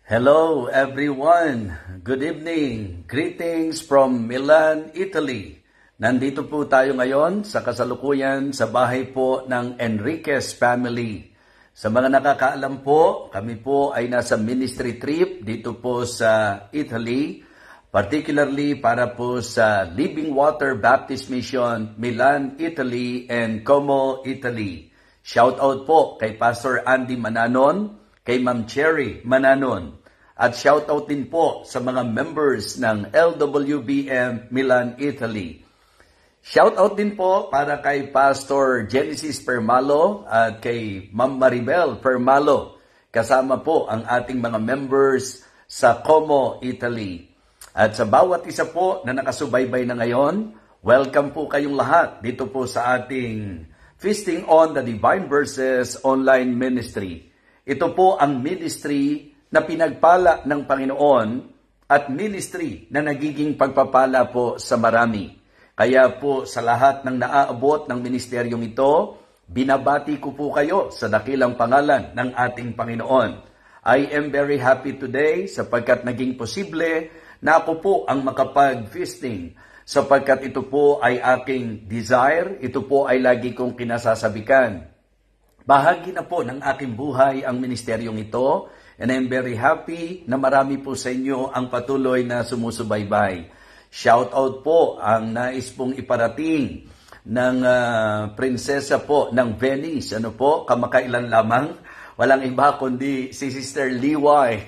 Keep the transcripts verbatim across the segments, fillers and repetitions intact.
Hello everyone! Good evening! Greetings from Milan, Italy. Nandito po tayo ngayon sa kasalukuyan sa bahay po ng Enriquez family. Sa mga nakakaalam po, kami po ay nasa ministry trip dito po sa Italy, particularly para po sa Living Water Baptist Mission, Milan, Italy and Como, Italy. Shout out po kay Pastor Andy Mananon, kay Ma'am Cherry Mananon. At shoutout din po sa mga members ng L W B M Milan, Italy. Shoutout din po para kay Pastor Genesis Permalo at kay Ma'am Maribel Permalo. Kasama po ang ating mga members sa Como, Italy. At sa bawat isa po na nakasubaybay na ngayon, welcome po kayong lahat dito po sa ating Feasting on the Divine Verses online ministry. Ito po ang ministry na pinagpala ng Panginoon at ministry na nagiging pagpapala po sa marami. Kaya po sa lahat ng naaabot ng ministeryong ito, binabati ko po kayo sa dakilang pangalan ng ating Panginoon. I am very happy today sapagkat naging posible na ako po ang makapag-feasting sapagkat ito po ay aking desire, ito po ay lagi kong kinasasabikan. Bahagi na po ng aking buhay ang ministeryong ito and I'm very happy na marami po sa inyo ang patuloy na sumusubaybay. Shout out po ang nais pong iparating ng uh, prinsesa po ng Venice. Ano po, kamakailan lamang. Walang iba kundi si Sister Liway.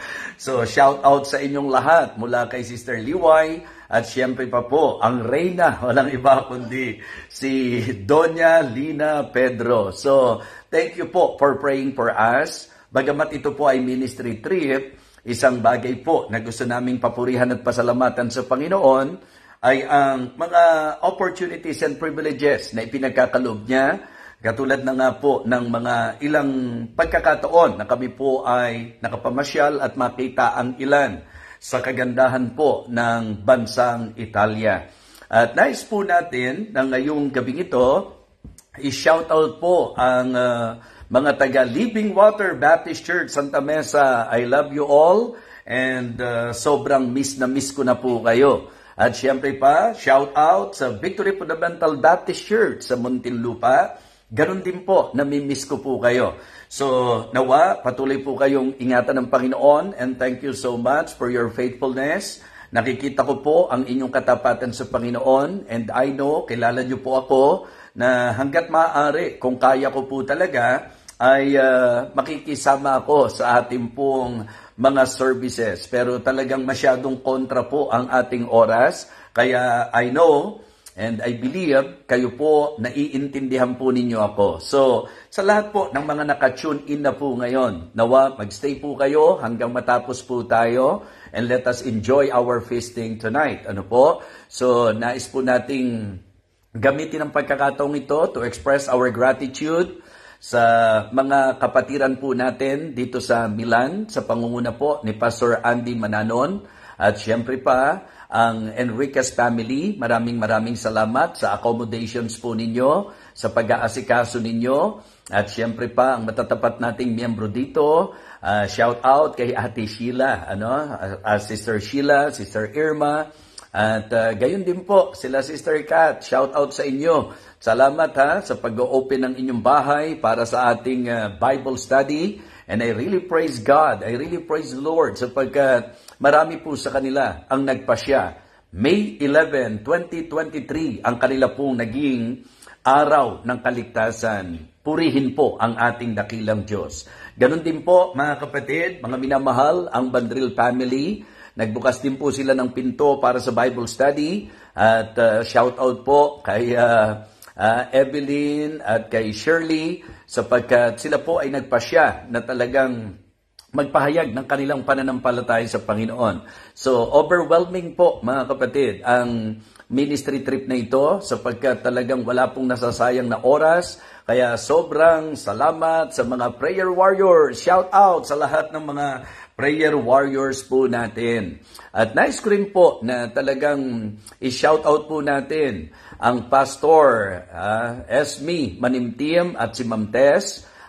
So shout out sa inyong lahat mula kay Sister Liway. At siyempre pa po, ang reyna, walang iba kundi si Doña Lina Pedro. So, thank you po for praying for us. Bagamat ito po ay ministry trip, isang bagay po na gusto naming papurihan at pasalamatan sa Panginoon ay ang mga opportunities and privileges na ipinagkakaloob niya. Katulad na nga po ng mga ilang pagkakataon na kami po ay nakapamasyal at makita ang ilan sa kagandahan po ng bansang Italia. At nais po natin na ngayong gabing ito, i-shoutout po ang uh, mga taga Living Water Baptist Church Santa Mesa. I love you all and uh, sobrang miss na miss ko na po kayo. At syempre pa, shoutout sa Victory Fundamental Baptist Church sa Muntinlupa. Ganon din po, namimiss ko po kayo. So, nawa, patuloy po kayong ingatan ng Panginoon and thank you so much for your faithfulness. Nakikita ko po ang inyong katapatan sa Panginoon and I know, kilala niyo po ako na hanggat maaari, kung kaya ko po talaga, ay uh, makikisama ako sa ating pong mga services. Pero talagang masyadong kontra po ang ating oras. Kaya I know, and I believe, kayo po, naiintindihan po ninyo ako. So, sa lahat po ng mga naka-tune in na po ngayon, nawa, magstay po kayo hanggang matapos po tayo and let us enjoy our feasting tonight. Ano po? So, nais po nating gamitin ang pagkakataong ito to express our gratitude sa mga kapatiran po natin dito sa Milan, sa pangunguna po ni Pastor Andy Mananon. At syempre pa, ang Enriquez family, maraming maraming salamat sa accommodations po ninyo, sa pag-aasikaso ninyo. At syempre pa, ang matatapat nating miyembro dito, uh, shout out kay Ate Sheila, ano, uh, Sister Sheila, Sister Irma, at uh, gayon din po sila Sister Kat, shout out sa inyo. Salamat ha sa pag-open ng inyong bahay para sa ating uh, Bible study. And I really praise God, I really praise the Lord sapagkat marami po sa kanila ang nagpasya. May eleventh, twenty twenty-three ang kanila pong naging araw ng kaligtasan. Purihin po ang ating dakilang Diyos. Ganon din po mga kapatid, mga minamahal, ang Bandril family. Nagbukas din po sila ng pinto para sa Bible study. At uh, shout out po kay uh, uh, Evelyn at kay Shirley sapagkat sila po ay nagpasya na talagang magpahayag ng kanilang pananampalataya sa Panginoon. So, overwhelming po mga kapatid ang ministry trip na ito sapagkat talagang wala pong nasasayang na oras. Kaya sobrang salamat sa mga prayer warriors. Shout out sa lahat ng mga prayer warriors po natin. At nice ko rin po na talagang i-shout out po natin ang Pastor uh, Esme Manimtim at si Ma'am Tess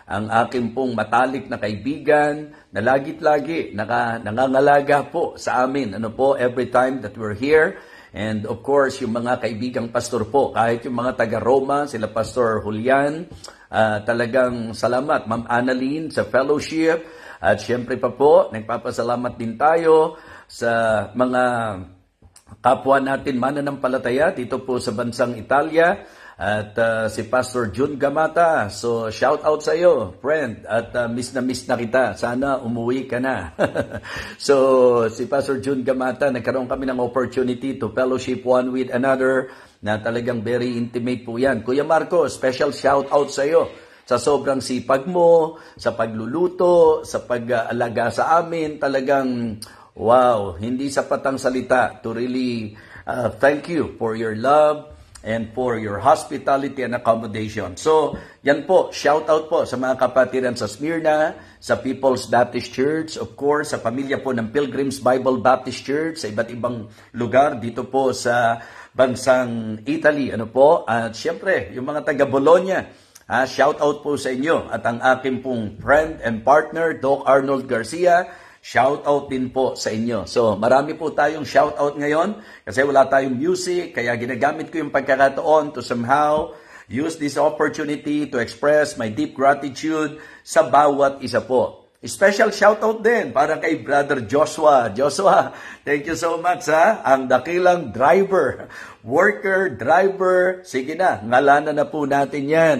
ang aking pong matalik na kaibigan na lagit-lagi naka, nangangalaga po sa amin. Ano po, every time that we're here. And of course, yung mga kaibigang pastor po, kahit yung mga taga-Roma, sila Pastor Julian, uh, talagang salamat, Ma'am Annalyn sa fellowship. At syempre pa po, nagpapasalamat din tayo sa mga kapwa natin mananampalataya dito po sa bansang Italia. At uh, si Pastor Jun Gamata, so shout out sa iyo, friend, at uh, miss na miss na kita, sana umuwi ka na. So si Pastor Jun Gamata, nagkaroon kami ng opportunity to fellowship one with another na talagang very intimate po yan. Kuya Marco, special shout out sa iyo sa sobrang sipag mo, sa pagluluto, sa pag-alaga sa amin, talagang wow, hindi sapat ang salita to really uh, thank you for your love and for your hospitality and accommodation. So, yan po, shout out po sa mga kapatiran sa Smyrna, sa People's Baptist Church, of course, sa pamilya po ng Pilgrims Bible Baptist Church, sa iba't ibang lugar dito po sa bansang Italy. Ano po? At syempre, yung mga taga Bologna, ah, shout out po sa inyo. At ang aking pong friend and partner, Doc Arnold Garcia, shout out din po sa inyo. So, marami po tayong shout out ngayon kasi wala tayong music, kaya ginagamit ko yung pagkakataon to somehow use this opportunity to express my deep gratitude sa bawat isa po. Special shout out din para kay Brother Joshua. Joshua, thank you so much ha. Ang dakilang driver, worker, driver, sige na, ngalanan na po natin yan.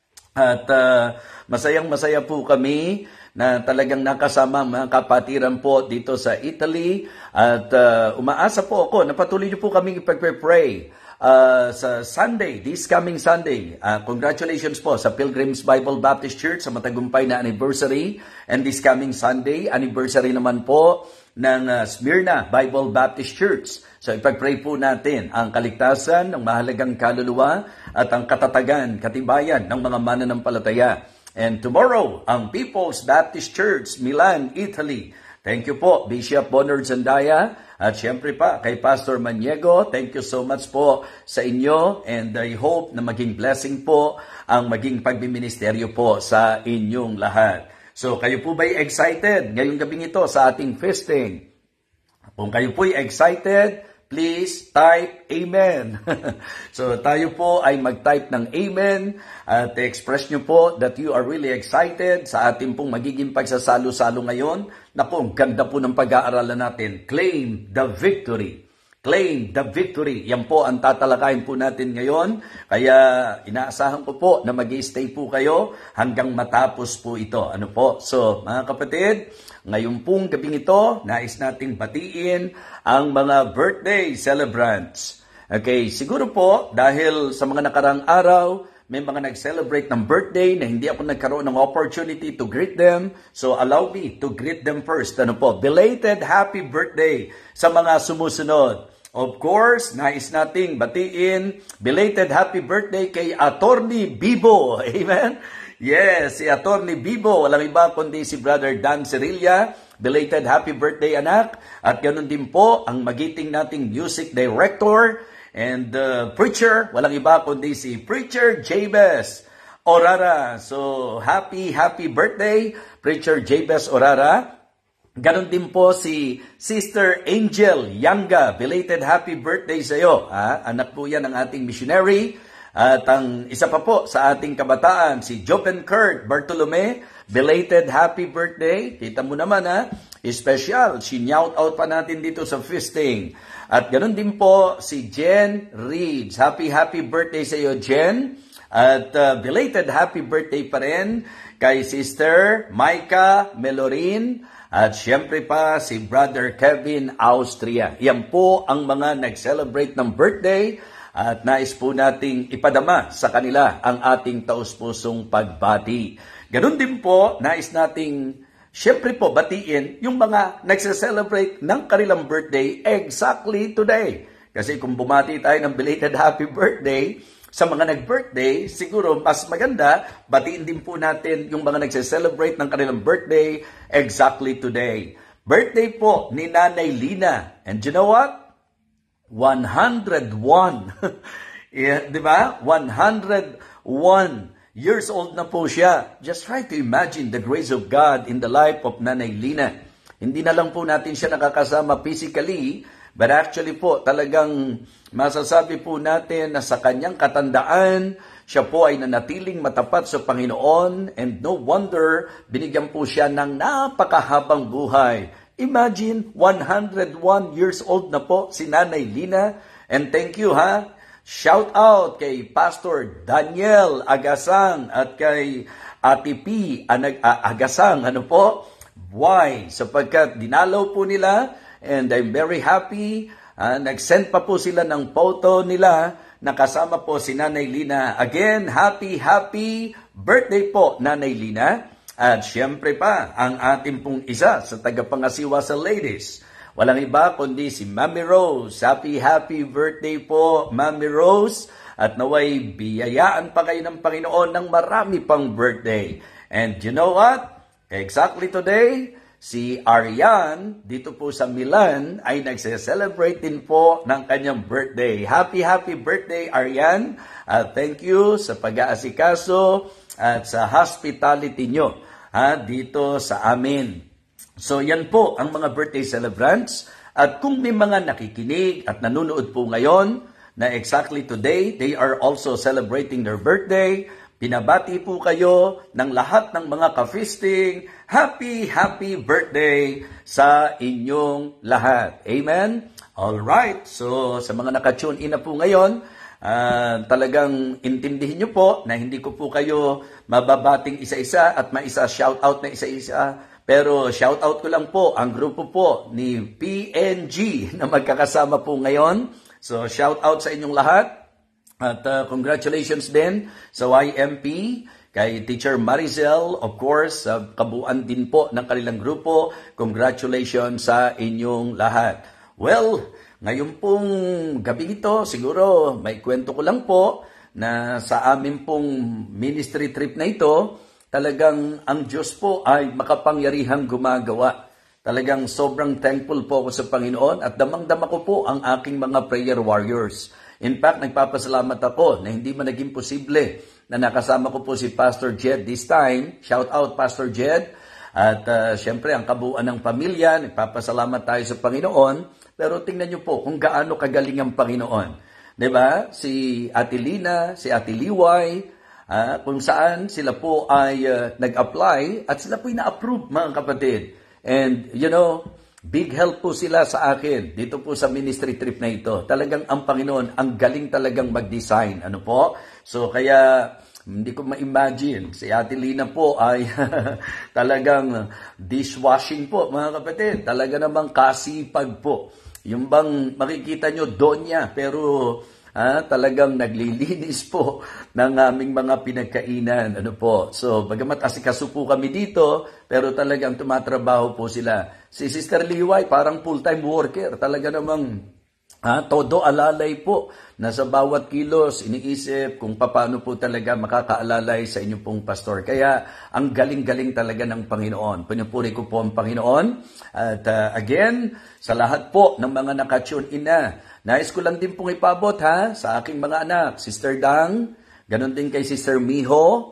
At uh, masayang masaya po kami na talagang nakasama mga kapatiran po dito sa Italy. At uh, umaasa po ako na patuloy niyo po kaming ipag-pray uh, sa Sunday, this coming Sunday. Uh, congratulations po sa Pilgrims Bible Baptist Church sa matagumpay na anniversary. And this coming Sunday, anniversary naman po ng uh, Smyrna Bible Baptist Church. So ipag-pray po natin ang kaligtasan ng mahalagang kaluluwa at ang katatagan, katibayan ng mga mananampalataya. And tomorrow, ang People's Baptist Church, Milan, Italy. Thank you po, Bishop Bonard Zandaya. At syempre pa, kay Pastor Maniego, thank you so much po sa inyo. And I hope na maging blessing po ang maging pagbiministeryo po sa inyong lahat. So kayo po ba'y excited ngayong gabing ito sa ating feasting? Kung kayo po'y excited, please type Amen. So tayo po ay mag-type ng Amen at express nyo po that you are really excited sa ating pong magiging pagsasalo-salo ngayon. Naku, ang ganda po ng pag-aaralan natin. Claim the victory. Claim the victory. Yan po ang tatalakayin po natin ngayon. Kaya inaasahan ko po na mag-i-stay po kayo hanggang matapos po ito. Ano po? So mga kapatid, ngayon pong gabing ito, nais nating batiin ang mga birthday celebrants. Okay, siguro po dahil sa mga nakarang araw, may mga nag-celebrate ng birthday na hindi ako nagkaroon ng opportunity to greet them. So allow me to greet them first. Ano po? Belated happy birthday sa mga sumusunod. Of course, nais nating batiin belated happy birthday kay Attorney Bibo. Amen? Yes, si Attorney Bibo, walang iba kundi si Brother Dan Cerilla. Belated happy birthday, anak. At ganoon din po ang magiting nating music director and uh, preacher, walang iba kundi si Preacher Jabez Orara. So, happy, happy birthday, Preacher Jabez Orara. Ganon din po si Sister Angel Yanga. Belated happy birthday sa iyo. Ah, anak po yan ng ating missionary. At ang isa pa po sa ating kabataan, si Joven Kurt Bartolome. Belated happy birthday. Kita mo naman ha, special. Sinyout out pa natin dito sa feasting. At ganon din po si Jen Reeds. Happy, happy birthday sa iyo, Jen. At uh, belated happy birthday pa rin kay Sister Micah Melorin. At syempre pa si Brother Kevin Austria. Yan po ang mga nag-celebrate ng birthday at nais po nating ipadama sa kanila ang ating taus-pusong pagbati. Ganun din po, nais nating syempre po batiin yung mga nagse-celebrate ng kanilang birthday exactly today. Kasi kung bumati tayo ng belated happy birthday sa mga nag-birthday, siguro mas maganda, batiin din po natin yung mga nagse-celebrate ng kanilang birthday exactly today. Birthday po ni Nanay Lina. And you know what? one hundred one. Yeah, di ba? one hundred one years old na po siya. Just try to imagine the grace of God in the life of Nanay Lina. Hindi na lang po natin siya nakakasama physically, but actually po talagang masasabi po natin na sa kanyang katandaan, siya po ay nanatiling matapat sa Panginoon, and no wonder binigyan po siya ng napakahabang buhay. Imagine, one hundred one years old na po si Nanay Lina. And thank you ha. Shout out kay Pastor Daniel Agasang at kay Ate P. Anag Agasang. Ano po? Why? Sapagkat dinalaw po nila, and I'm very happy. Uh, nag-send pa po sila ng photo nila na kasama po si Nanay Lina. Again, happy, happy birthday po, Nanay Lina. At syempre pa, ang ating pong isa sa tagapangasiwa sa ladies. Walang iba kundi si Mami Rose. Happy, happy birthday po, Mami Rose. At naway biyayaan pa kayo ng Panginoon ng marami pang birthday. And you know what? Exactly today, si Arian, dito po sa Milan, ay nagse-celebrate din po ng kanyang birthday. Happy, happy birthday, Arian. Uh, thank you sa pag-aasikaso at sa hospitality nyo ha, dito sa amin. So yan po ang mga birthday celebrants. At kung may mga nakikinig at nanonood po ngayon na exactly today, they are also celebrating their birthday, pinabati po kayo ng lahat ng mga ka-feasting. Happy, happy birthday sa inyong lahat. Amen? Alright, so sa mga naka-tune in na po ngayon, uh, talagang intindihin nyo po na hindi ko po kayo mababating isa-isa at maisa-shoutout na isa-isa. Pero shoutout ko lang po ang grupo po ni P N G na magkakasama po ngayon. So shoutout sa inyong lahat. At uh, congratulations din sa Y M P, kay Teacher Maricel, of course, sa uh, kabuuan din po ng kanilang grupo. Congratulations sa inyong lahat. Well, ngayon pong gabi ito, siguro may kwento ko lang po na sa amin pong ministry trip na ito, talagang ang Diyos po ay makapangyarihang gumagawa. Talagang sobrang thankful po ako sa Panginoon at damang-dama ko po ang aking mga prayer warriors. In fact, nagpapasalamat ako na hindi man naging posible na nakasama ko po si Pastor Jed this time. Shout out Pastor Jed. At uh, syempre ang kabuuan ng pamilya, nagpapasalamat tayo sa Panginoon. Pero tingnan niyo po kung gaano kagaling ang Panginoon. Diba? Si Ate Lina, si Ate Liway, Uh, kung saan sila po ay uh, nag-apply at sila po na-approve, mga kapatid. And, you know, big help po sila sa akin dito po sa ministry trip na ito. Talagang ang Panginoon, ang galing talagang mag-design. Ano po? So, kaya hindi ko ma-imagine. Si Ate Lina po ay talagang dishwashing po, mga kapatid. Talaga namang kasipag po. Yung bang makikita nyo, donya, pero Ah, talagang naglilinis po ng aming mga pinagkainan. Ano po? So, bagamat asikaso po kami dito, pero talagang tumatrabaho po sila. Si Sister Liway, parang full-time worker. Talaga namang ah, todo alalay po. Nasa bawat kilos, iniisip kung paano po talaga makakaalalay sa inyong pong pastor. Kaya, ang galing-galing talaga ng Panginoon. Pinupuri ko po ang Panginoon. At uh, again, sa lahat po ng mga nakatune in na, nais ko lang din pong ipabot ha, sa aking mga anak, Sister Dang, ganon din kay Sister Miho,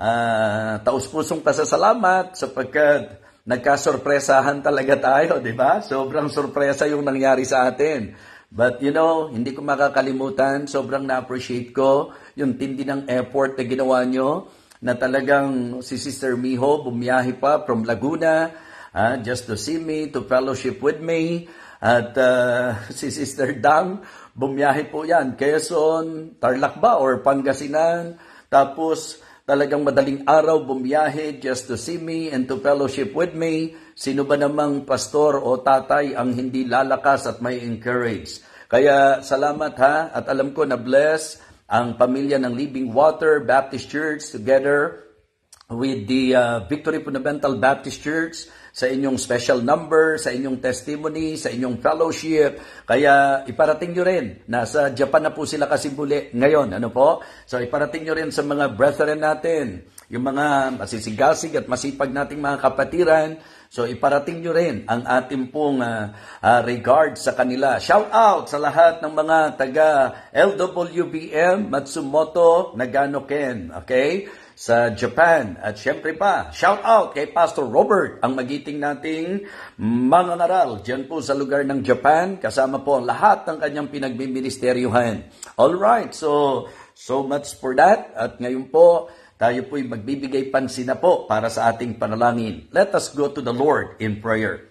uh, taus-pusong pasasalamat sapagkat nagkasorpresahan talaga tayo, di ba? Sobrang sorpresa yung nangyari sa atin. But you know, hindi ko makakalimutan, sobrang na-appreciate ko yung tindi ng effort na ginawa nyo, na talagang si Sister Miho bumiyahe pa from Laguna, uh, just to see me, to fellowship with me. At uh, si Sister Dang, bumiyahe po yan, Quezon, Tarlac ba or Pangasinan. Tapos talagang madaling araw bumiyahe just to see me and to fellowship with me. Sino ba namang pastor o tatay ang hindi lalakas at may encourage? Kaya salamat ha, at alam ko na bless ang pamilya ng Living Water Baptist Church together with the uh, Victory Fundamental Baptist Church sa inyong special number, sa inyong testimony, sa inyong fellowship. Kaya iparating nyo rin, nasa Japan na po sila kasi muli ngayon. Ano po? So iparating nyo rin sa mga brethren natin yung mga masisigasig at masipag nating mga kapatiran. So iparating nyo rin ang ating pong uh, uh, regard sa kanila. Shout out sa lahat ng mga taga L W B M Matsumoto Nagano-ken, okay? Sa Japan. At syempre pa, shout out kay Pastor Robert, ang magiting nating mga ngaral dyan po sa lugar ng Japan. Kasama po ang lahat ng kanyang pinagbiministeryuhan. Alright, so so much for that. At ngayon po, tayo po'y magbibigay pansin na po para sa ating panalangin. Let us go to the Lord in prayer.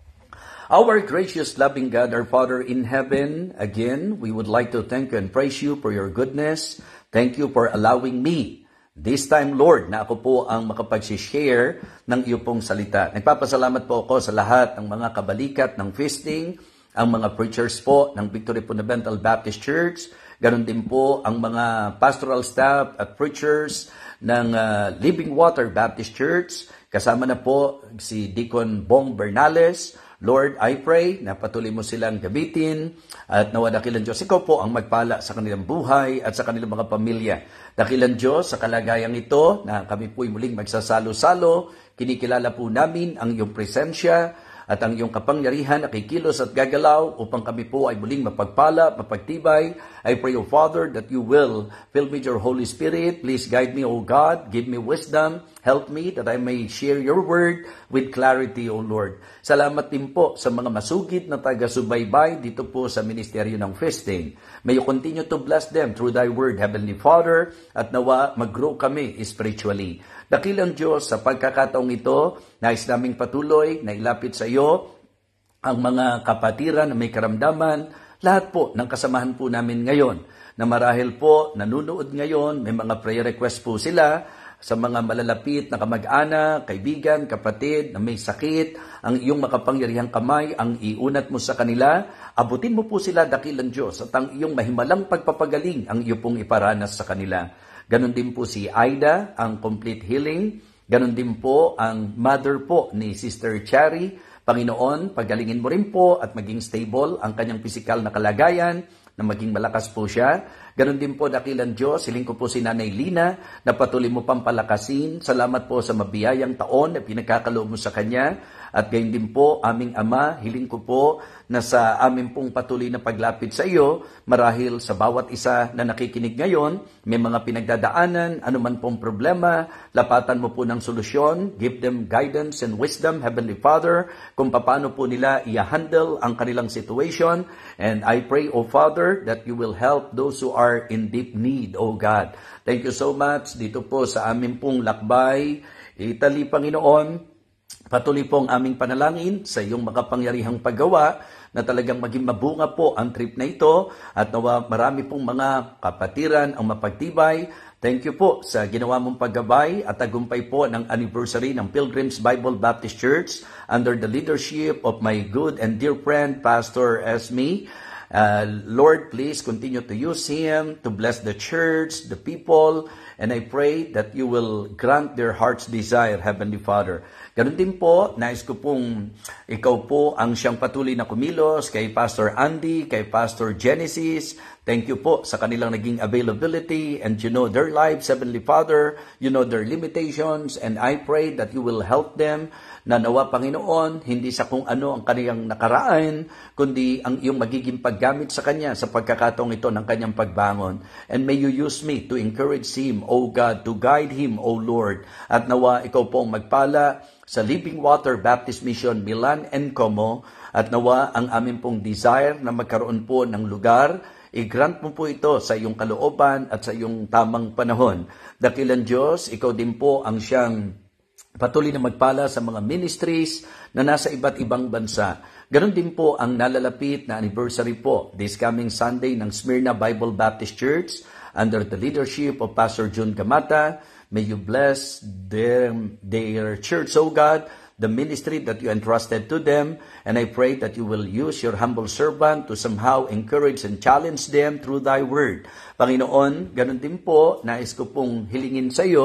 Our gracious, loving God, our Father in heaven, again, we would like to thank you and praise you for your goodness. Thank you for allowing me this time, Lord, na ako po ang makapag-share ng iyo pong salita. Nagpapasalamat po ako sa lahat ng mga kabalikat ng feasting, ang mga preachers po ng Victory Fundamental Baptist Church, ganon din po ang mga pastoral staff at preachers ng uh, Living Water Baptist Church. Kasama na po si Deacon Bong Bernales. Lord, I pray na patuloy mo silang gamitin at nawa dakilan Diyos, ikaw po ang magpala sa kanilang buhay at sa kanilang mga pamilya. Dakilan Diyos, sa kalagayang ito na kami po'y muling magsasalo-salo, kinikilala po namin ang iyong presensya at ang iyong kapangyarihan na kikilos at gagalaw upang kami po ay muling mapagpala, mapagtibay. I pray, O Father, that you will fill me with your Holy Spirit. Please guide me, O God. Give me wisdom. Help me that I may share your word with clarity, O Lord. Salamat din po sa mga masugid na taga-subaybay dito po sa Ministeryo ng Feasting. May you continue to bless them through thy word, Heavenly Father, at nawa mag-grow kami spiritually. Dakilang Diyos, sa pagkakataong ito, nais naming patuloy na ilapit sa iyo ang mga kapatiran na may karamdaman, lahat po ng kasamahan po namin ngayon, na marahil po nanunood ngayon, may mga prayer request po sila sa mga malalapit na kamag-anak, kaibigan, kapatid na may sakit, ang iyong makapangyarihang kamay, ang iunat mo sa kanila, abutin mo po sila, dakilang Diyos, at ang iyong mahimalang pagpapagaling ang iyo pong iparanas sa kanila. Ganon din po si Aida, ang complete healing. Ganon din po ang mother po ni Sister Cherry. Panginoon, pagalingin mo rin po at maging stable ang kanyang pisikal na kalagayan, na maging malakas po siya. Ganon din po, dakilang Diyos, hiling ko po si Nanay Lina na patuloy mo pang palakasin. Salamat po sa mabiyayang taon na pinagkakaloob mo sa kanya. At gayon din po, aming Ama, hiling ko po na sa aming pong patuloy na paglapit sa iyo, marahil sa bawat isa na nakikinig ngayon, may mga pinagdadaanan, anuman pong problema, lapatan mo po ng solusyon, give them guidance and wisdom, Heavenly Father, kung paano po nila i-handle ang kanilang situation. And I pray, O Father, that you will help those who are in deep need, O God. Thank you so much dito po sa aming pong lakbay, Italy, Panginoon. Patuloy po ang aming panalangin sa iyong makapangyarihang paggawa na talagang maging mabunga po ang trip na ito at nawa marami pong mga kapatiran ang mapagtibay. Thank you po sa ginawa mong paggabay at tagumpay po ng anniversary ng Pilgrims Bible Baptist Church under the leadership of my good and dear friend, Pastor Esme. Uh, Lord, please continue to use him to bless the church, the people, and I pray that you will grant their heart's desire, Heavenly Father. Ganun din po, nais ko pong ikaw po ang siyang patuloy na kumilos kay Pastor Andy, kay Pastor Genesis. Thank you po sa kanilang naging availability and you know their lives, Heavenly Father. You know their limitations and I pray that you will help them na nawa, Panginoon, hindi sa kung ano ang kanilang nakaraan, kundi ang iyong magiging paggamit sa kanya sa pagkakataong ito ng kanyang pagbangon. And may you use me to encourage him, O God, to guide him, O Lord. At nawa, ikaw pong magpala sa Living Water Baptist Mission, Milan and Como, at nawa ang aming pong desire na magkaroon po ng lugar, i-grant mo po ito sa iyong kalooban at sa iyong tamang panahon. Dakilang Diyos, ikaw din po ang siyang patuloy na magpala sa mga ministries na nasa iba't ibang bansa. Ganon din po ang nalalapit na anniversary po this coming Sunday ng Smyrna Bible Baptist Church under the leadership of Pastor Jun Gamata. May you bless their, their church, O God, the ministry that you entrusted to them. And I pray that you will use your humble servant to somehow encourage and challenge them through thy word. Panginoon, ganon din po, nais ko pong hilingin sa iyo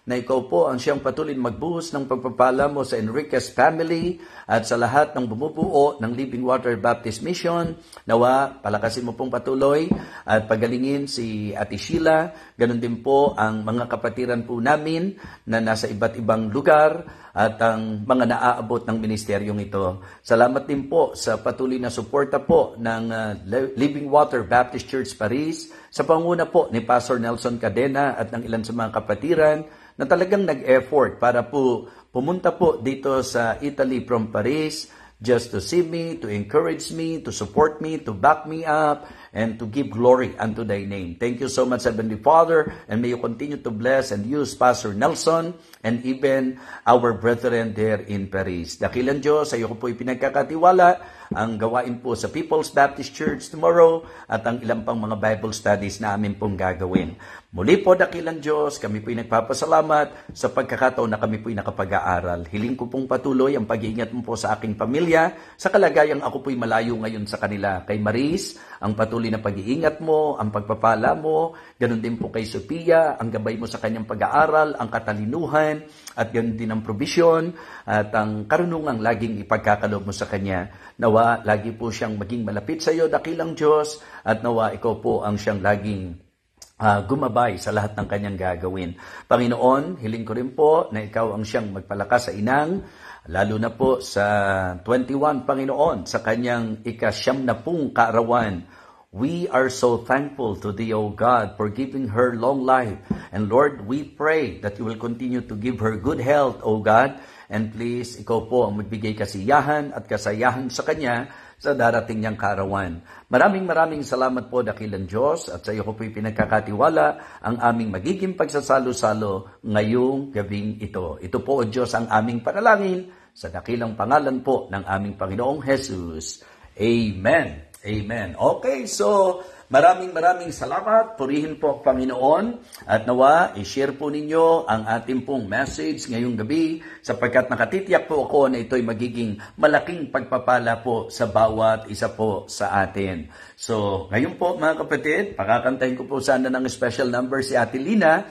na ikaw po ang siyang patuloy magbuhos ng pagpapala mo sa Enriquez family at sa lahat ng bumubuo ng Living Water Baptist Mission. Nawa, palakasin mo pong patuloy at pagalingin si Ate Sheila. Ganon din po ang mga kapatiran po namin na nasa iba't ibang lugar at ang mga naaabot ng ministeryong ito. Salamat din po sa patuloy na suporta po ng uh, Living Water Baptist Church Paris sa panguna po ni Pastor Nelson Cadena at ng ilan sa mga kapatiran na talagang nag-effort para po pumunta po dito sa Italy from Paris just to see me, to encourage me, to support me, to back me up, and to give glory unto thy name. Thank you so much, Heavenly Father, and may you continue to bless and use Pastor Nelson and even our brethren there in Paris. Dakilang Diyos, sa iyo ko po ipinagkakatiwala ang gawain po sa People's Baptist Church tomorrow at ang ilang pang mga Bible studies na amin pong gagawin. Muli po, dakilang Diyos, kami po'y nagpapasalamat sa pagkakataon na kami po'y nakapag-aaral. Hiling ko pong patuloy ang pag-iingat mo po sa aking pamilya, sa kalagayang ako po'y malayo ngayon sa kanila. Kay Maris, ang patuloy na pag-iingat mo, ang pagpapala mo, ganun din po kay Sophia, ang gabay mo sa kanyang pag-aaral, ang katalinuhan, at ganun din ang probisyon, at ang karunungang laging ipagkakaloob mo sa kanya. Nawa, lagi po siyang maging malapit sa iyo, dakilang Diyos, at nawa, ikaw po ang siyang laging Uh, gumabay sa lahat ng kanyang gagawin. Panginoon, hiling ko rin po na ikaw ang siyang magpalakas sa inang, lalo na po sa twenty-one, Panginoon, sa kanyang ikasyam na pung kaarawan. We are so thankful to Thee, O God, for giving her long life. And Lord, we pray that You will continue to give her good health, O God. And please, ikaw po ang magbigay kasiyahan at kasayahan sa kanya sa darating niyang kaarawan. Maraming maraming salamat po, dakilang Diyos, at sa iyo ko po'y pinagkakatiwala ang aming magiging pagsasalo-salo ngayong gabing ito. Ito po, O Diyos, ang aming panalangin sa dakilang pangalan po ng aming Panginoong Jesus. Amen. Amen. Okay, so maraming maraming salamat. Purihin po, Panginoon. At nawa, i-share po ninyo ang ating pong message ngayong gabi sapagkat nakatitiyak po ako na ito'y magiging malaking pagpapala po sa bawat isa po sa atin. So, ngayon po mga kapatid, pakakantahin ko po sana ng special number si Ate Lina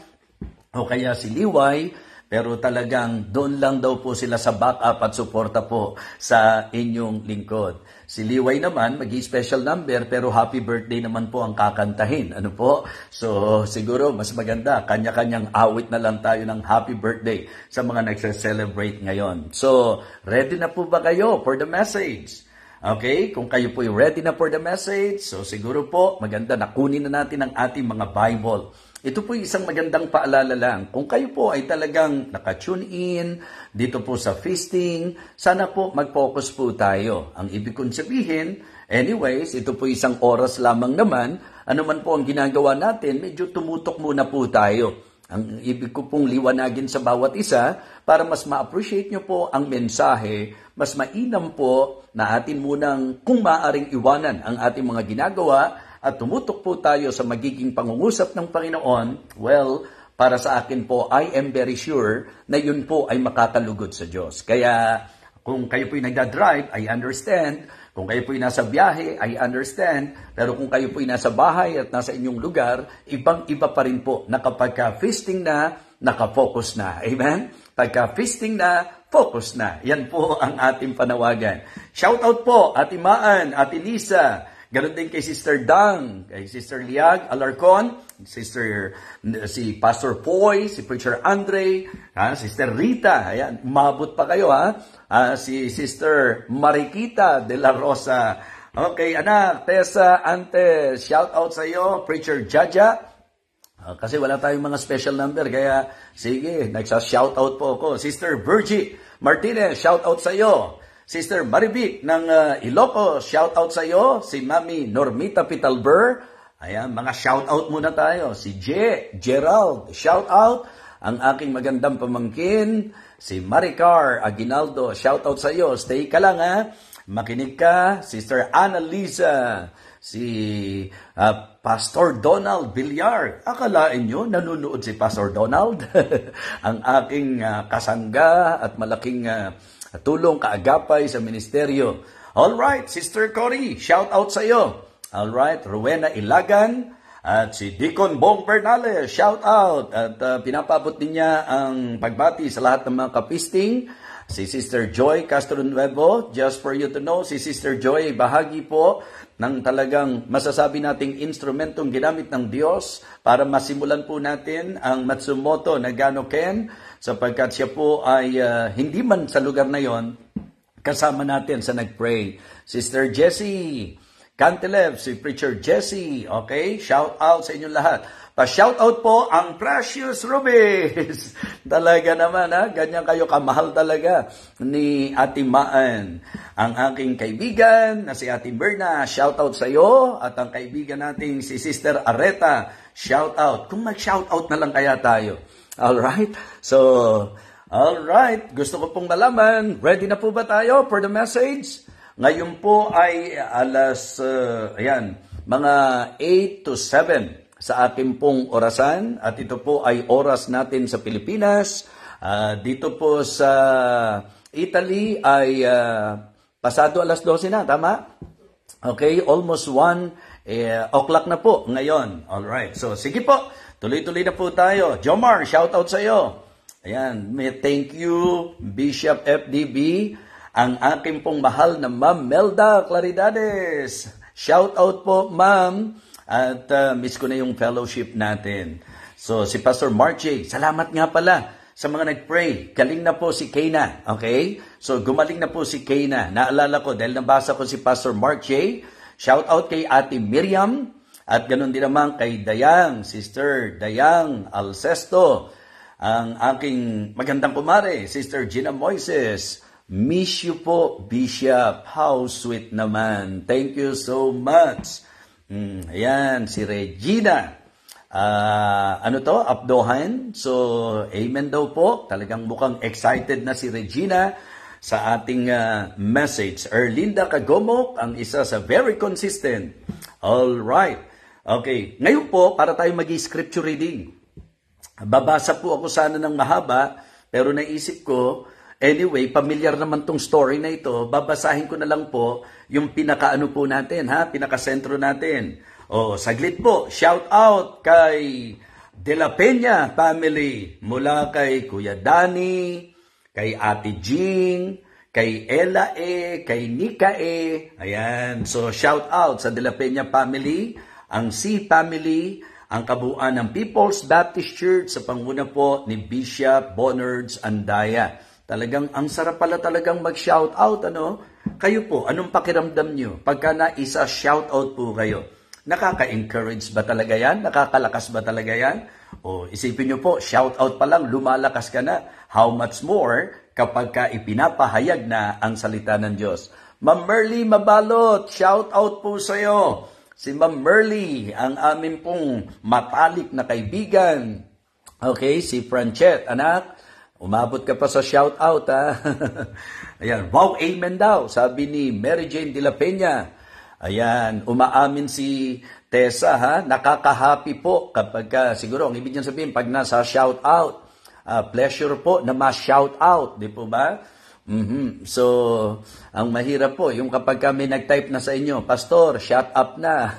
o kaya si Liway. Pero talagang doon lang daw po sila sa backup at suporta po sa inyong lingkod. Si Liway naman, mag-special number, pero happy birthday naman po ang kakantahin. Ano po? So, siguro mas maganda, kanya-kanyang awit na lang tayo ng happy birthday sa mga nagse-celebrate ngayon. So, ready na po ba kayo for the message? Okay, kung kayo po ready na for the message, so siguro po maganda na kunin na natin ang ating mga Bible. Ito po isang magandang paalala lang. Kung kayo po ay talagang nakatune in dito po sa feasting, sana po mag-focus po tayo. Ang ibig kong sabihin, anyways, ito po isang oras lamang naman, ano man po ang ginagawa natin, medyo tumutok muna po tayo. Ang ibig ko pong liwanagin sa bawat isa para mas ma-appreciate nyo po ang mensahe, mas mainam po na atin munang kung maaring iwanan ang ating mga ginagawa at tumutok po tayo sa magiging pangungusap ng Panginoon. Well, para sa akin po, I am very sure na yun po ay makakalugod sa Diyos. Kaya kung kayo po'y nagdadrive, I understand. Kung kayo po'y nasa biyahe, I understand. Pero kung kayo po'y nasa bahay at nasa inyong lugar, ibang-iba pa rin po na kapag ka-feasting na, nakafocus na. Amen? Pagka feasting na, focus na. Yan po ang ating panawagan. Shout out po, Ate Maan, Ate Lisa, ganon din kay Sister Dang, kay Sister Liag Alarcon, Sister si Pastor Poy, si Preacher Andre, ha, Sister Rita, ayan, umabot pa kayo ha. Uh, si Sister Mariquita de la Rosa. Okay, anak, Tessa, Ante, shout out sa iyo, Preacher Jaja. Uh, kasi wala tayong mga special number, kaya sige, nagsa-shout out po ako. Sister Virgie Martinez, shout out sa iyo. Sister Marivic ng uh, Ilocos, shout out sa iyo. Si Mami Normita Pitalber, ayan, mga shout out muna tayo. Si Je, Gerald, shout out. Ang aking magandang pamangkin, si Maricar Aguinaldo, shout out sa iyo. Stay ka lang ha. Makinig ka. Sister Annalisa, si uh, Pastor Donald Villar. Akalain nyo, nanunood si Pastor Donald? Ang aking uh, kasangga at malaking uh, tulong kaagapay sa ministeryo. All right, Sister Cory, shout out sa iyo. All right, Rowena Ilagan, At si Deacon Bong Bernales, shout out. At uh, pinapabot din niya ang pagbati sa lahat ng mga kapisting. Si Sister Joy Castro Nuevo, just for you to know, si Sister Joy, bahagi po ng talagang masasabi nating instrumentong ginamit ng Diyos para masimulan po natin ang Matsumoto Nagano Ken, sapagkat siya po ay uh, hindi man sa lugar na yon, kasama natin sa nagpray. Sister Jessie Cantelev, si Preacher Jesse, okay? Shout out sa inyong lahat. Pa-shout out po ang Precious Rubies. Talaga naman, ha? Ganyan kayo kamahal talaga ni Ate Maan. Ang aking kaibigan na si Ate Berna, shout out sa iyo. At ang kaibigan nating si Sister Areta, shout out. Kung mag-shout out na lang kaya tayo. Alright? So, alright. Gusto ko pong malaman, ready na po ba tayo for the message? Ngayon po ay alas, uh, ayan, mga eight to seven sa ating pong orasan. At ito po ay oras natin sa Pilipinas. Uh, dito po sa Italy ay uh, pasado alas twelve na, tama? Okay, almost one uh, o'clock na po ngayon. Alright, so sige po, tuloy-tuloy na po tayo. Jomar, shout out sa iyo. Ayan, may thank you, Bishop F D B. Ang aking pong mahal na Ma'am Melda Claridades. Shout out po, Ma'am. At uh, miss ko na yung fellowship natin. So, si Pastor Mark J. Salamat nga pala sa mga nag-pray. Galing na po si Kayna. Okay? So, gumaling na po si Kayna. Naalala ko dahil nabasa ko si Pastor Mark J. Shout out kay Ate Miriam. At ganun din naman kay Dayang, Sister Dayang Alcesto. Ang aking magandang kumare, Sister Gina Moises. Miss you po, Bishop. How sweet naman. Thank you so much. Mm, ayan, si Regina. Uh, ano to? Abdohan. So, amen daw po. Talagang mukhang excited na si Regina sa ating uh, message. Erlinda Kagomok, ang isa sa very consistent. All right. Okay. Ngayon po, para tayo mag-scripture reading. Babasa po ako sana ng mahaba, pero naisip ko, anyway, pamilyar naman tong story na ito, babasahin ko na lang po yung pinakaano po natin, ha? Pinakasentro natin. O, saglit po, shout out kay De La Peña family, mula kay Kuya Danny, kay Ate Jing, kay Ella E, kay Nika E. Ayan, so shout out sa De La Peña family, ang C family, ang kabuuan ng People's Baptist Church sa panguna po ni Bishop Bonards Andaya. Talagang, ang sarap pala talagang mag-shout out, ano? Kayo po, anong pakiramdam nyo? Pagka na-isa shout out po kayo, nakaka-encourage ba talaga yan? Nakakalakas ba talaga yan? O isipin nyo po, shout out pa lang, lumalakas ka na. How much more kapag ka ipinapahayag na ang salita ng Diyos? Ma'am Merly Mabalot, shout out po sa'yo. Si Ma'am Merly, ang amin pong matalik na kaibigan. Okay, si Franchette, anak. Umabot ka pa sa shout out, ha? Ayan, wow, amen daw, sabi ni Mary Jane de la Peña. Ayan, umaamin si Tessa, ha? Nakaka-happy po kapag, uh, siguro, ang ibig niyan sabihin, pag nasa shout out, uh, pleasure po na ma-shout out, di po ba? Mm-hmm. So, ang mahirap po, yung kapag kami nag-type na sa inyo, Pastor, shut up na.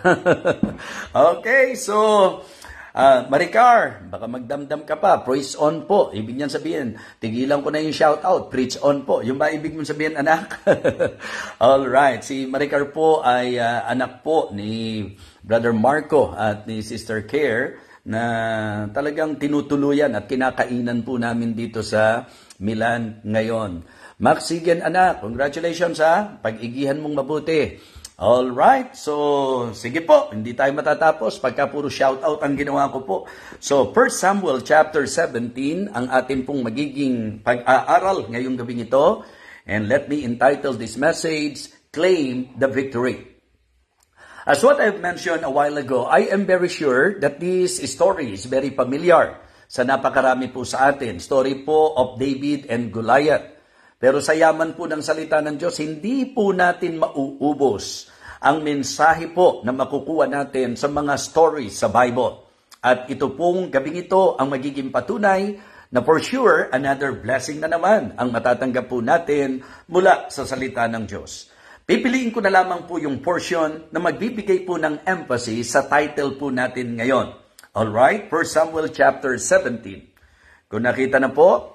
Okay, so, Uh, Maricar, baka magdamdam ka pa. Praise on po. Ibig niyan sabihin, tigilan ko na yung shout out. Preach on po. Yung ba ibig mong sabihin, anak? Alright. Si Maricar po ay uh, anak po ni Brother Marco at ni Sister Care na talagang tinutuluyan at kinakainan po namin dito sa Milan ngayon. Max Sigen, anak, congratulations ha. Pag-igihan mong mabuti. Alright, so sige po, hindi tayo matatapos pagka puro shoutout ang ginawa ko po. So, First Samuel chapter seventeen, ang ating pong magiging pag-aaral ngayong gabing ito. And let me entitle this message, Claim the Victory. As what I've mentioned a while ago, I am very sure that this story is very familiar sa napakarami po sa atin. Story po of David and Goliath. Pero sa yaman po ng salita ng Diyos, hindi po natin mauubos ang mensahe po na makukuha natin sa mga stories sa Bible. At ito pong gabing ito ang magiging patunay na for sure, another blessing na naman ang matatanggap po natin mula sa salita ng Diyos. Pipiliin ko na lamang po yung portion na magbibigay po ng emphasis sa title po natin ngayon. Alright, First Samuel chapter seventeen. Kung nakita na po,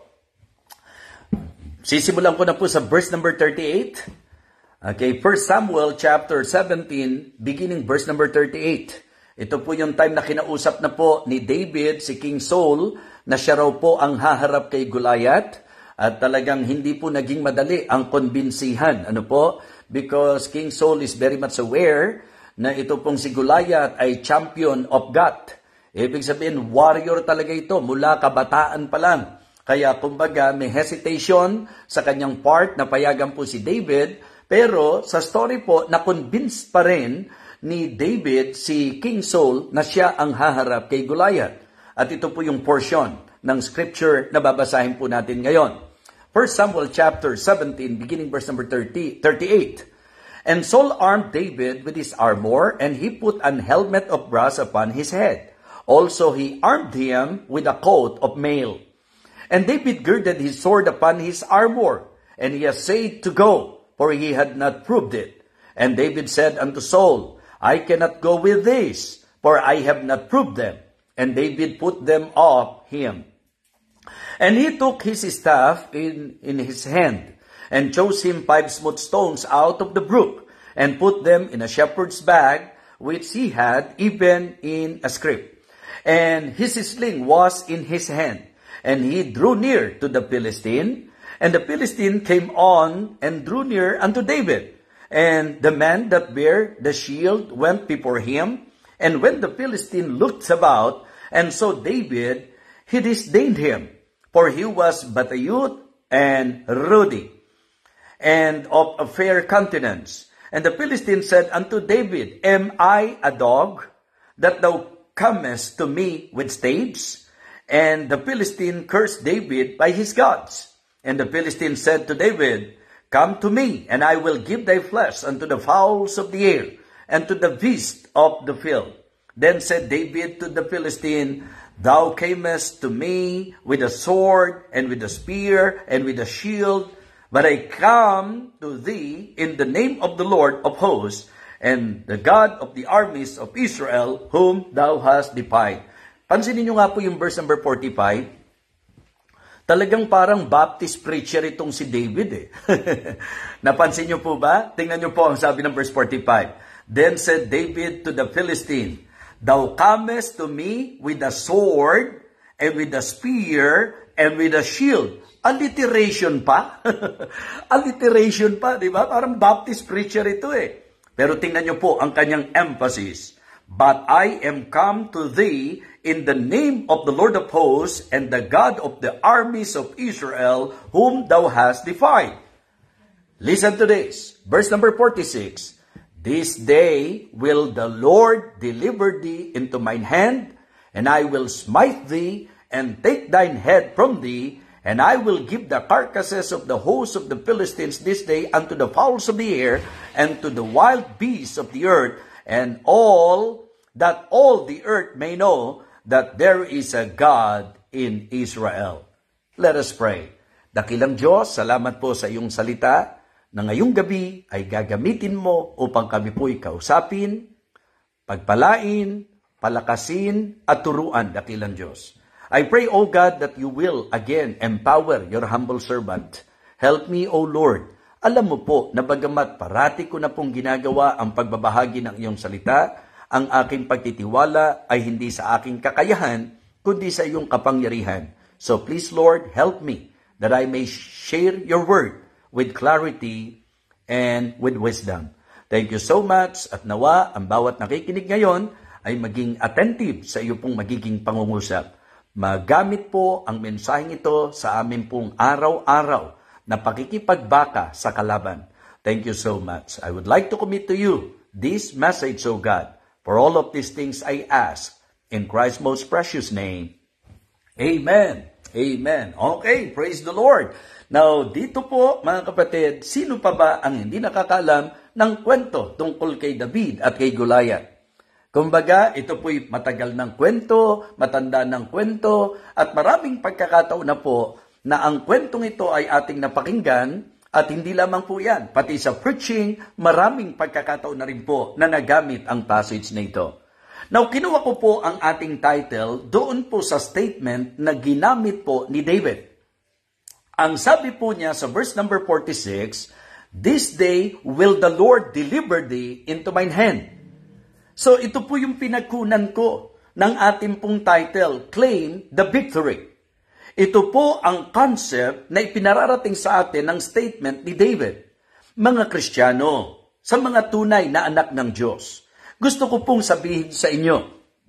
sisimulan ko na po sa verse number thirty-eight. Okay, First Samuel chapter seventeen, beginning verse number thirty-eight. Ito po yung time na kinausap na po ni David, si King Saul, na siya raw po ang haharap kay Goliath. At talagang hindi po naging madali ang konbinsihan. Ano po? Because King Saul is very much aware na ito pong si Goliath ay champion of God. Ibig sabihin, warrior talaga ito mula kabataan pa lang. Kaya kumbaga may hesitation sa kanyang part na payagan po si David. Pero sa story po, na-convince pa rin ni David si King Saul na siya ang haharap kay Goliath. At ito po yung portion ng scripture na babasahin po natin ngayon. First Samuel chapter seventeen, beginning verse number thirty, thirty-eight. And Saul armed David with his armor, and he put an helmet of brass upon his head. Also he armed him with a coat of mail. And David girded his sword upon his armor, and he essayed to go, for he had not proved it. And David said unto Saul, I cannot go with this, for I have not proved them. And David put them off him. And he took his staff in, in his hand, and chose him five smooth stones out of the brook, and put them in a shepherd's bag, which he had even in a scrip. And his sling was in his hand, and he drew near to the Philistine, and the Philistine came on and drew near unto David. And the man that bare the shield went before him, and when the Philistine looked about, and saw David, he disdained him, for he was but a youth and ruddy, and of a fair countenance. And the Philistine said unto David, Am I a dog, that thou comest to me with staves? And the Philistine cursed David by his gods. And the Philistine said to David, Come to me, and I will give thy flesh unto the fowls of the air, and to the beasts of the field. Then said David to the Philistine, Thou camest to me with a sword, and with a spear, and with a shield, but I come to thee in the name of the Lord of hosts, and the God of the armies of Israel, whom thou hast defied. Pansinin nyo nga po yung verse number forty-five. Talagang parang Baptist preacher itong si David eh. Napansin nyo po ba? Tingnan nyo po ang sabi ng verse forty-five. Then said David to the Philistine, Thou comest to me with a sword, and with a spear, and with a shield. Alliteration pa? Alliteration pa, di ba? Parang Baptist preacher ito eh. Pero tingnan nyo po ang kanyang emphasis. But I am come to thee in the name of the Lord of hosts, and the God of the armies of Israel, whom thou hast defied. Listen to this. Verse number forty-six. This day will the Lord deliver thee into mine hand, and I will smite thee, and take thine head from thee, and I will give the carcasses of the hosts of the Philistines this day unto the fowls of the air, and to the wild beasts of the earth, and all, that all the earth may know that there is a God in Israel. Let us pray. Dakilang Diyos, salamat po sa iyong salita, na ngayong gabi ay gagamitin mo upang kami po'y kausapin, pagpalain, palakasin, at turuan, dakilang Diyos. I pray, O God, that you will again empower your humble servant. Help me, O Lord. Alam mo po na bagamat parati ko na pong ginagawa ang pagbabahagi ng iyong salita, ang aking pagtitiwala ay hindi sa aking kakayahan, kundi sa iyong kapangyarihan. So please, Lord, help me that I may share your word with clarity and with wisdom. Thank you so much, at nawa ang bawat nakikinig ngayon ay maging attentive sa iyo pong magiging pangungusap. Magamit po ang mensaheng ito sa amin pong araw-araw na pakikipagbaka sa kalaban. Thank you so much. I would like to commit to you this message, O God. For all of these things I ask in Christ's most precious name. Amen. Amen. Okay, praise the Lord. Now, dito po, mga kapatid, sino pa ba ang hindi nakakaalam ng kwento tungkol kay David at kay Goliath? Kumbaga, ito po'y matagal ng kwento, matanda ng kwento, at maraming pagkakataon na po na ang kwentong ito ay ating napakinggan At hindi lamang po yan, pati sa preaching, maraming pagkakataon na rin po na nagamit ang passage na ito. Now, kinuha ko po ang ating title doon po sa statement na ginamit po ni David. Ang sabi po niya sa verse number forty-six, "This day will the Lord deliver thee into mine hand." So ito po yung pinagkunan ko ng ating pong title, Claim the Victory. Ito po ang concept na ipinararating sa atin ng statement ni David. Mga Kristiyano, sa mga tunay na anak ng Diyos, gusto ko pong sabihin sa inyo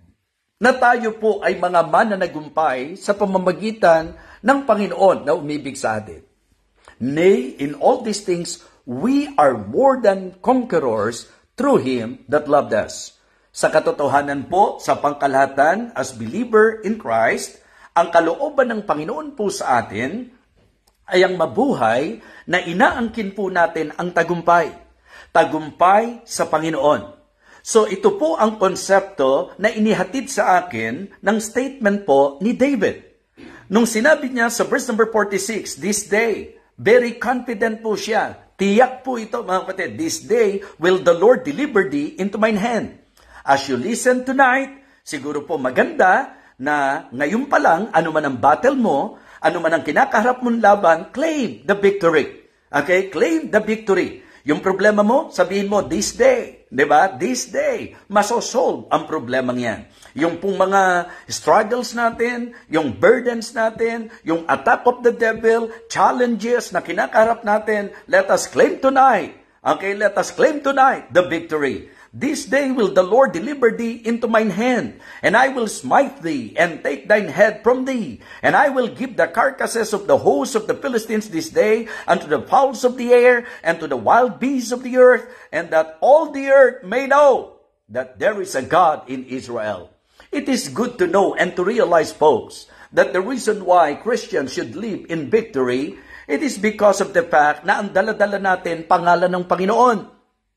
na tayo po ay mga mananagumpay sa pamamagitan ng Panginoon na umibig sa atin. Nay, in all these things, we are more than conquerors through Him that loved us. Sa katotohanan po, sa pangkalahatan, as believer in Christ, ang kalooban ng Panginoon po sa atin ay ang mabuhay na inaangkin po natin ang tagumpay. Tagumpay sa Panginoon. So ito po ang konsepto na inihatid sa akin ng statement po ni David. Nung sinabi niya sa verse number forty-six, "This day," very confident po siya. Tiyak po ito mga kapatid, "This day will the Lord deliver thee into mine hand." As you listen tonight, siguro po maganda na ngayon pa lang, ano man ang battle mo, ano man ang kinakaharap mong laban, claim the victory. Okay? Claim the victory. Yung problema mo, sabihin mo, this day. Diba? This day. Masosolve ang problema yan. Yung pong mga struggles natin, yung burdens natin, yung attack of the devil, challenges na kinakaharap natin, let us claim tonight. Okay? Let us claim tonight the victory. "This day will the Lord deliver thee into mine hand, and I will smite thee, and take thine head from thee. And I will give the carcasses of the hosts of the Philistines this day unto the fowls of the air, and to the wild beasts of the earth, and that all the earth may know that there is a God in Israel." It is good to know and to realize, folks, that the reason why Christians should live in victory, it is because of the fact na ang dala-dala natin pangalan ng Panginoon.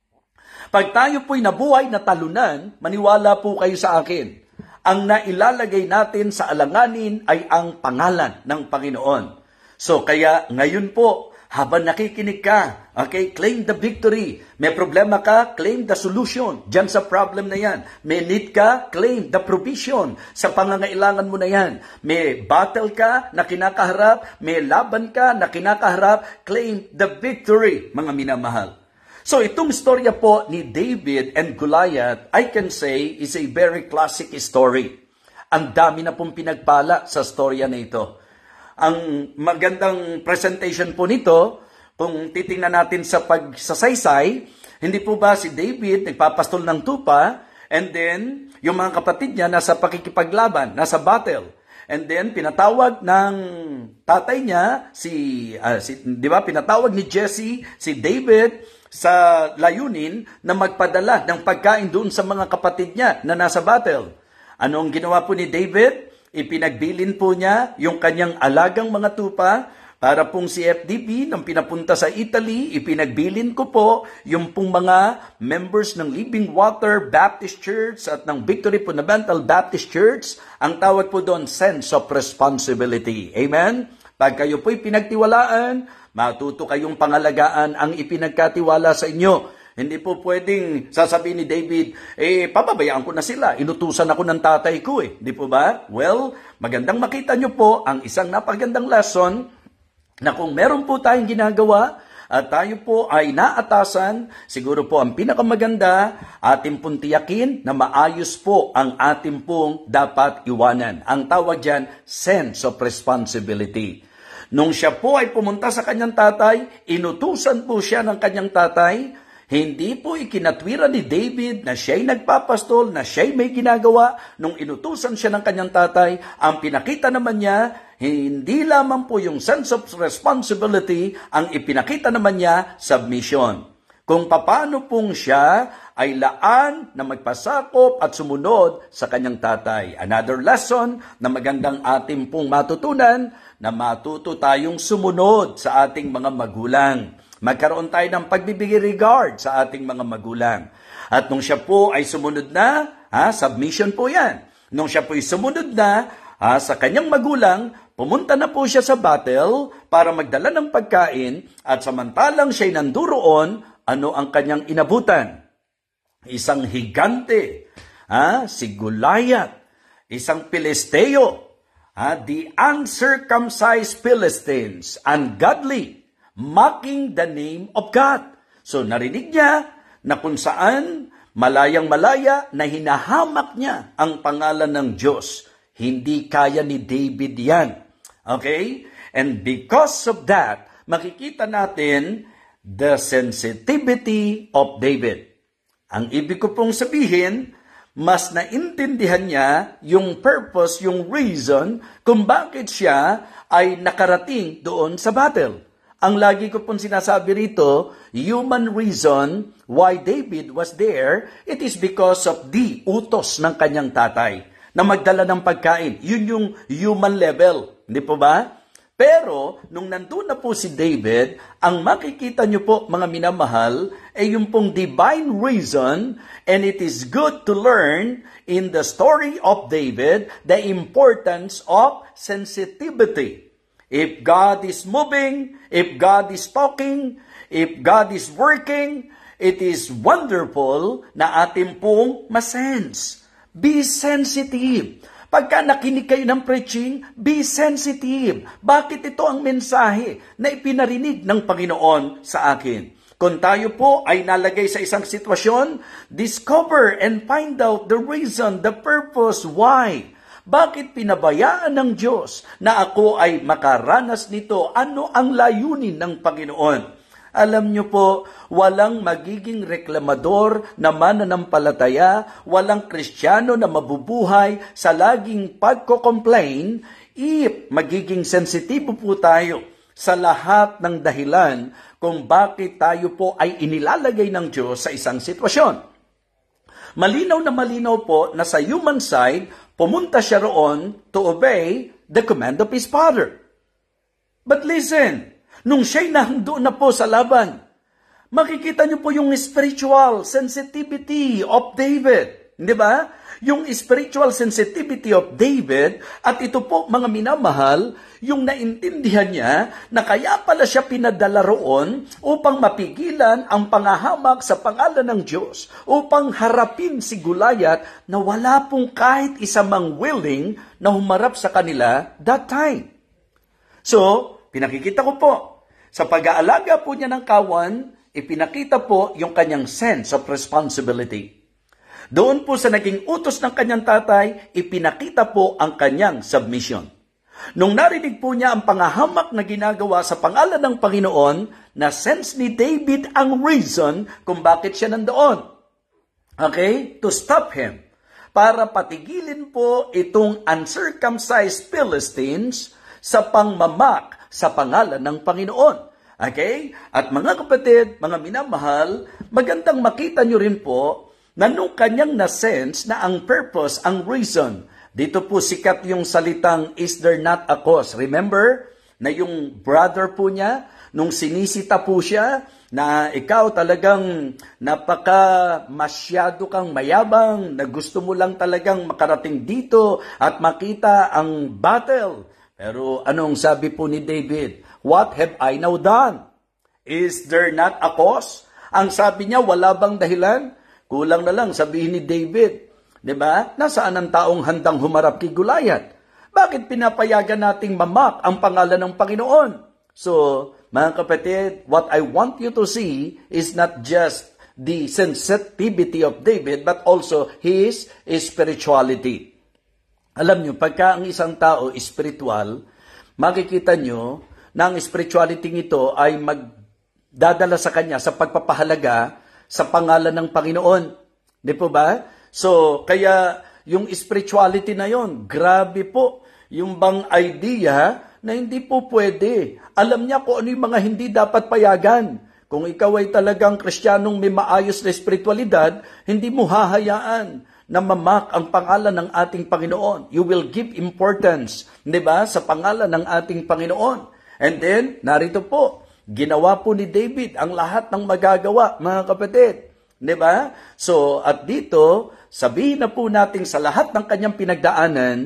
Pag tayo po'y nabuhay na talunan, maniwala po kayo sa akin, ang nailalagay natin sa alanganin ay ang pangalan ng Panginoon. So kaya ngayon po, habang nakikinig ka, okay, claim the victory. May problema ka, claim the solution. Diyan sa problem na yan. May need ka, claim the provision. Sa pangangailangan mo na yan. May battle ka na kinakaharap, may laban ka na kinakaharap, claim the victory, mga minamahal. So itong storya po ni David and Goliath, I can say, is a very classic story. Ang dami na pong pinagpala sa storya na ito. Ang magandang presentation po nito, kung titingnan natin sa pagsasaysay, hindi po ba si David nagpapastol ng tupa, and then yung mga kapatid niya nasa pakikipaglaban, nasa battle. And then pinatawag ng tatay niya, si, uh, si di ba, pinatawag ni Jesse, si David, sa layunin na magpadala ng pagkain doon sa mga kapatid niya na nasa battle. Ano ang ginawa po ni David? Ipinagbilin po niya yung kanyang alagang mga tupa para pong si F D B nang pinapunta sa Italy, ipinagbilin ko po yung pong mga members ng Living Water Baptist Church at ng Victory Fundamental Baptist Church. Ang tawag po doon, sense of responsibility. Amen? Pag kayo po'y pinagtiwalaan, matuto kayong pangalagaan ang ipinagkatiwala sa inyo. Hindi po pwedeng sasabihin ni David, eh, papabayaan ko na sila. Inutusan ako ng tatay ko eh. Di po ba? Well, magandang makita nyo po ang isang napagandang lesson na kung meron po tayong ginagawa at tayo po ay naatasan, siguro po ang pinakamaganda, ating pong tiyakin na maayos po ang ating pong dapat iwanan. Ang tawag dyan, sense of responsibility. Nung siya po ay pumunta sa kanyang tatay, inutusan po siya ng kanyang tatay, hindi po ikinatwira ni David na siya'y nagpapastol, na siya'y may ginagawa. Nung inutusan siya ng kanyang tatay, ang pinakita naman niya, hindi lamang po yung sense of responsibility, ang ipinakita naman niya, submission. Kung paano pong siya ay laan na magpasakop at sumunod sa kanyang tatay. Another lesson na magandang ating pong matutunan, na matuto tayong sumunod sa ating mga magulang. Magkaroon tayo ng pagbibigay regard sa ating mga magulang. At nung siya po ay sumunod na, ha, submission po yan. Nung siya po ay sumunod na ha, sa kanyang magulang, Pumunta na po siya sa battle para magdala ng pagkain at samantalang siya'y nanduroon, ano ang kanyang inabutan? Isang higante, ha? Si Goliath, isang Pilisteo, ha? The uncircumcised Philistines, ungodly, mocking the name of God. So narinig niya na kung saan malayang-malaya na hinahamak niya ang pangalan ng Diyos. Hindi kaya ni David yan. Okay? And because of that, makikita natin the sensitivity of David. Ang ibig ko pong sabihin, mas naintindihan niya yung purpose, yung reason kung bakit siya ay nakarating doon sa battle. Ang lagi ko pong sinasabi rito, human reason why David was there, it is because of the utos ng kanyang tatay na magdala ng pagkain. Yun yung human level. Hindi po ba? Pero, nung nandun na po si David, ang makikita nyo po, mga minamahal, ay yung pong divine reason, and it is good to learn in the story of David the importance of sensitivity. If God is moving, if God is talking, if God is working, it is wonderful na atin pong masense. Be sensitive. Pagka nakinig kayo ng preaching, be sensitive. Bakit ito ang mensahe na ipinarinig ng Panginoon sa akin? Kung tayo po ay nalagay sa isang sitwasyon, discover and find out the reason, the purpose, why. Bakit pinabayaan ng Diyos na ako ay makaranas nito? Ano ang layunin ng Panginoon? Alam niyo po, walang magiging reklamador na mananampalataya, walang Kristiyano na mabubuhay sa laging pagko-complain if magiging sensitibo po tayo sa lahat ng dahilan kung bakit tayo po ay inilalagay ng Diyos sa isang sitwasyon. Malinaw na malinaw po na sa human side, pumunta siya roon to obey the command of his father. But listen, nung siya'y nahandoon na po sa laban, makikita niyo po yung spiritual sensitivity of David. Di ba? Yung spiritual sensitivity of David, at ito po mga minamahal, yung naintindihan niya na kaya pala siya pinadala roon upang mapigilan ang pangahamak sa pangalan ng Diyos, upang harapin si Goliath na wala pong kahit isa mang willing na humarap sa kanila that time. So, pinakikita ko po, sa pag-aalaga po niya ng kawan, ipinakita po yung kanyang sense of responsibility. Doon po sa naging utos ng kanyang tatay, ipinakita po ang kanyang submission. Nung narinig po niya ang pangahamak na ginagawa sa pangalan ng Panginoon, na sense ni David ang reason kung bakit siya nandoon. Okay? To stop him. Para patigilin po itong uncircumcised Philistines sa pangmamak sa pangalan ng Panginoon. Okay? At mga kapatid, mga minamahal, magandang makita nyo rin po na nung kanyang na-sense na ang purpose, ang reason, dito po sikat yung salitang, is there not a cause? Remember, na yung brother po niya, nung sinisita po siya, na ikaw talagang napaka masyado kang mayabang, na gusto mo lang talagang makarating dito at makita ang battle. Pero anong sabi po ni David? What have I now done? Is there not a cause? Ang sabi niya, wala bang dahilan? Kulang na lang sabihin ni David. Diba? Nasaan ang taong handang humarap kay Goliath? Bakit pinapayagan nating mamak ang pangalan ng Panginoon? So, mga kapatid, what I want you to see is not just the sensitivity of David, but also his spirituality. Alam nyo, pagka ang isang tao spiritual, makikita nyo na ang spirituality nito ay magdadala sa kanya sa pagpapahalaga sa pangalan ng Panginoon. Di po ba? So, kaya yung spirituality na yon, grabe po. Yung bang idea na hindi po pwede. Alam niya kung ano yung mga hindi dapat payagan. Kung ikaw ay talagang Kristiyanong may maayos na spiritualidad, hindi mo hahayaan na mamak ang pangalan ng ating Panginoon. You will give importance, di ba, sa pangalan ng ating Panginoon. And then, narito po, ginawa po ni David ang lahat ng magagawa, mga kapatid. Di ba? So, at dito, sabihin na po natin sa lahat ng kanyang pinagdaanan,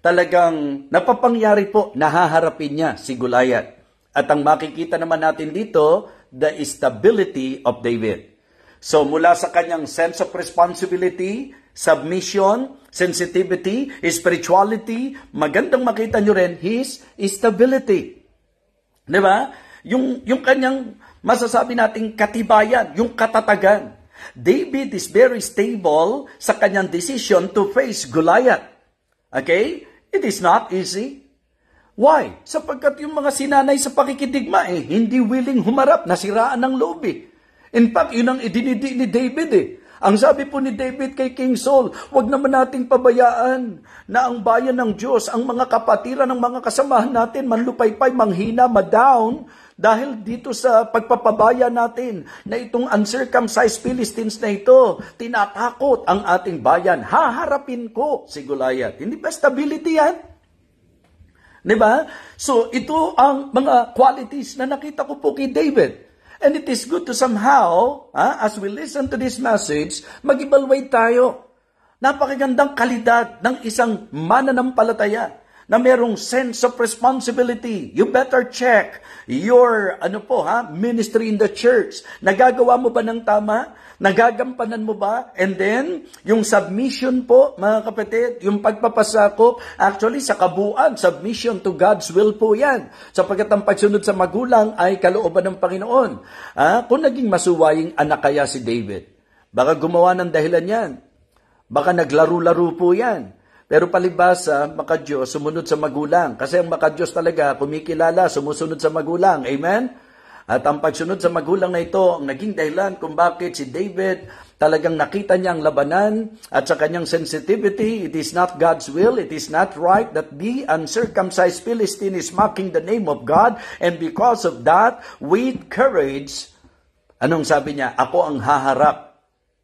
talagang napapangyari po, nahaharapin niya si Goliath. At ang makikita naman natin dito, the stability of David. So mula sa kanyang sense of responsibility, submission, sensitivity, spirituality, magandang makita nyo rin his stability. Di ba? Yung, yung kanyang masasabi nating katibayan, yung katatagan. David is very stable sa kanyang decision to face Goliath. Okay? It is not easy. Why? Sapagkat yung mga sinanay sa pakikidigma eh, hindi willing humarap, nasiraan ng loob eh. In fact, yun ang idinidi ni David eh. Ang sabi po ni David kay King Saul, wag naman nating pabayaan na ang bayan ng Diyos, ang mga kapatiran ng mga kasamahan natin, manlupaypay, manghina, madown, dahil dito sa pagpapabaya natin na itong uncircumcised Philistines na ito, tinatakot ang ating bayan. Haharapin ko si Goliath. Hindi ba stability yan? Diba? So, ito ang mga qualities na nakita ko po kay David. And it is good to somehow, ah, as we listen to this message, mag-evaluate tayo. Napakagandang kalidad ng isang mananampalataya na merong sense of responsibility. You better check your ano po ha, ministry in the church. Nagagawa mo ba ng tama? Nagagampanan mo ba? And then, yung submission po, mga kapatid, yung pagpapasakop, actually sa kabuuan, submission to God's will po yan. Sapagkat ang pagsunod sa magulang ay kalooban ng Panginoon. Ah, kung naging masuwaying anak kaya si David, baka gumawa ng dahilan yan. Baka naglaro-laro po yan. Pero palibhasa, makadiyos, sumunod sa magulang. Kasi ang makadiyos talaga, kumikilala, sumusunod sa magulang. Amen? At ang pagsunod sa magulang na ito, ang naging dahilan kung bakit si David talagang nakita niya ang labanan at sa kanyang sensitivity, it is not God's will, it is not right that the uncircumcised Philistine is mocking the name of God. And because of that, with courage, anong sabi niya? Ako ang haharap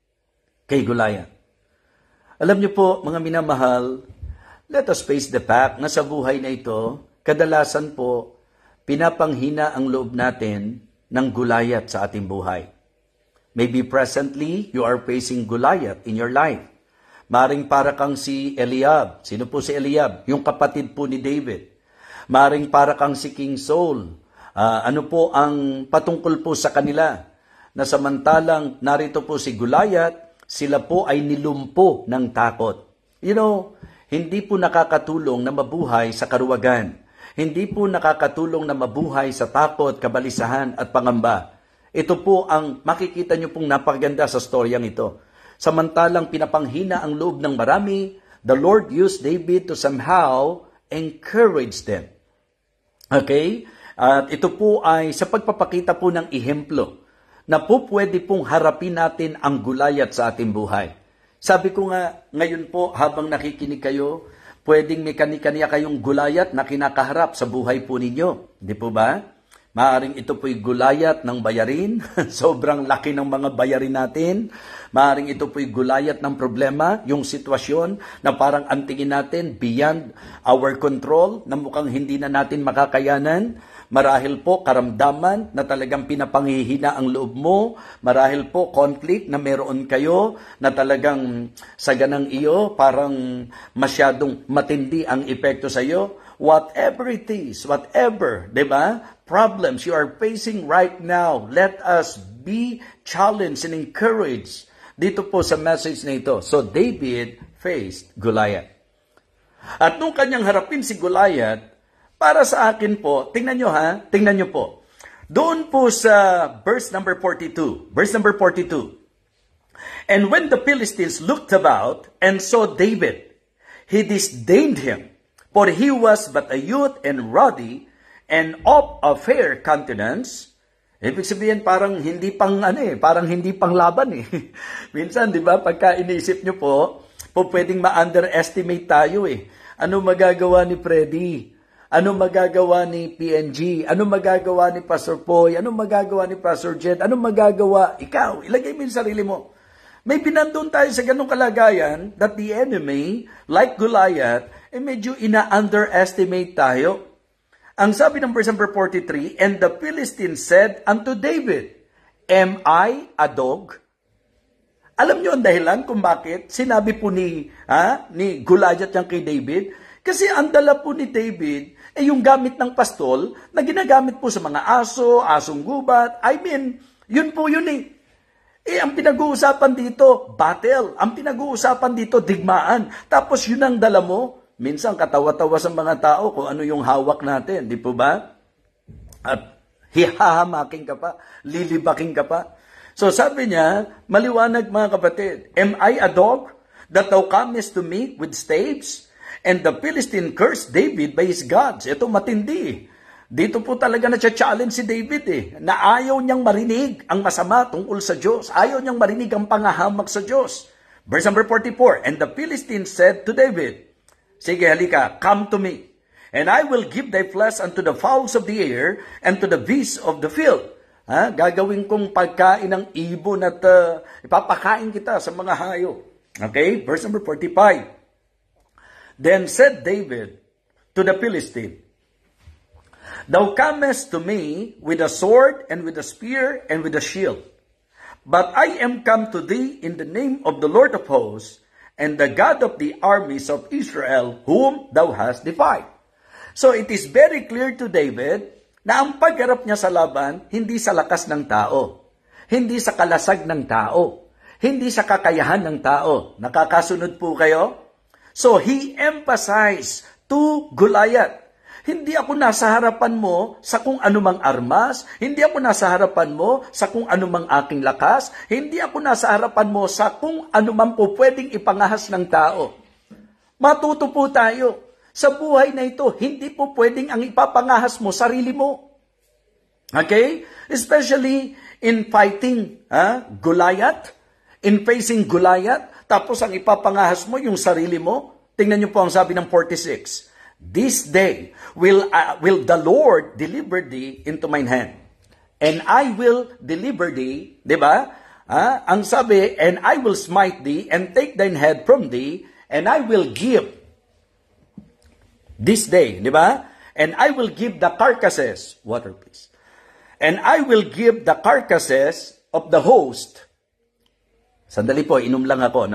kay Goliath. Alam niyo po, mga minamahal, let us face the fact na sa buhay na ito, kadalasan po, pinapanghina ang loob natin ng Goliath sa ating buhay. Maybe presently, you are facing Goliath in your life. Maring para kang si Eliab. Sino po si Eliab? Yung kapatid po ni David. Maring para kang si King Saul. Uh, ano po ang patungkol po sa kanila? Na samantalang narito po si Goliath, sila po ay nilumpo ng takot. You know, hindi po nakakatulong na mabuhay sa karuwagan. Hindi po nakakatulong na mabuhay sa takot, kabalisahan at pangamba. Ito po ang makikita nyo pong napakaganda sa storyang ito. Samantalang pinapanghina ang loob ng marami, the Lord used David to somehow encourage them. Okay? At ito po ay sa pagpapakita po ng ehemplo na po pwede pong harapin natin ang Goliath sa ating buhay. Sabi ko nga, ngayon po habang nakikinig kayo, pwedeng may kani-kaniya kayong Goliath na kinakaharap sa buhay po ninyo. Di po ba? Maaring ito po'y Goliath ng bayarin. Sobrang laki ng mga bayarin natin. Maaring ito po'y Goliath ng problema, yung sitwasyon na parang ang tingin natin beyond our control, na mukhang hindi na natin makakayanan. Marahil po karamdaman na talagang pinapanghihina ang loob mo. Marahil po conflict na meron kayo na talagang sa ganang iyo parang masyadong matindi ang epekto sa iyo. Whatever it is, whatever, di ba? Problems you are facing right now, let us be challenged and encouraged dito po sa message na ito. So David faced Goliath. At nung kanyang harapin si Goliath, para sa akin po, tingnan nyo ha, tingnan nyo po. Doon po sa verse number forty-two, verse number forty-two. And when the Philistines looked about and saw David, he disdained him, for he was but a youth and ruddy and of a fair countenance. Ibig sabihin parang hindi pang ano eh, parang hindi pang laban eh. Minsan, di ba, pagka iniisip nyo po, po pwedeng ma-underestimate tayo eh. Ano magagawa ni Freddy? Ano magagawa ni P N G? Ano magagawa ni Pastor Poy? Ano magagawa ni Pastor Jed? Ano magagawa? Ikaw, ilagay mo yung sarili mo. May binandun tayo sa ganung kalagayan that the enemy, like Goliath, eh medyo ina-underestimate tayo. Ang sabi ng verse number forty-three, and the Philistines said unto David, am I a dog? Alam niyo ang dahilan kung bakit sinabi po ni, ha, ni Goliath yan kay David, Kasi ang dala po ni David ay yung gamit ng pastol na ginagamit po sa mga aso, asong gubat. I mean, yun po yun eh. Eh, ang pinag-uusapan dito, battle. Ang pinag-uusapan dito, digmaan. Tapos yun ang dala mo. Minsan katawa-tawa sa mga tao kung ano yung hawak natin, di po ba? At hihahamaking ka pa, lilibaking ka pa. So sabi niya, maliwanag mga kapatid, am I a dog that thou comest to me with staves? And the Philistine cursed David by his gods. Ito matindi eh. Dito po talaga na-challenge si David eh, na ayaw niyang marinig ang masama tungkol sa Diyos. Ayaw niyang marinig ang pangahamak sa Diyos. Verse number forty-four, and the Philistine said to David, sige, halika, come to me, and I will give thy flesh unto the fowls of the air and to the beasts of the field. Ha? Gagawin kong pagkain ng ibon at uh, ipapakain kita sa mga hayop. Okay, verse number forty-five. Then said David to the Philistine, thou comest to me with a sword and with a spear and with a shield. But I am come to thee in the name of the Lord of hosts and the God of the armies of Israel, whom thou hast defied. So it is very clear to David na ang pagharap niya sa laban, hindi sa lakas ng tao, hindi sa kalasag ng tao, hindi sa kakayahan ng tao. Nakakasunod po kayo? So he emphasized to Goliath, hindi ako nasa harapan mo sa kung anumang armas, hindi ako nasa harapan mo sa kung anumang aking lakas, hindi ako nasa harapan mo sa kung anumang po pwedeng ipangahas ng tao. Matuto po tayo, sa buhay na ito, hindi po pwedeng ang ipapangahas mo, sarili mo. Okay? Especially in fighting ha? Goliath, in facing Goliath, tapos ang ipapangahas mo yung sarili mo. Tingnan niyo po ang sabi ng forty-six. This day will uh, will the Lord deliver thee into mine hand. And I will deliver thee, di ba? Ah, ang sabi, and I will smite thee and take thine head from thee, and I will give this day, di ba? And I will give the carcasses, water please. And I will give the carcasses of the host. Sandali po, inom lang ako, no?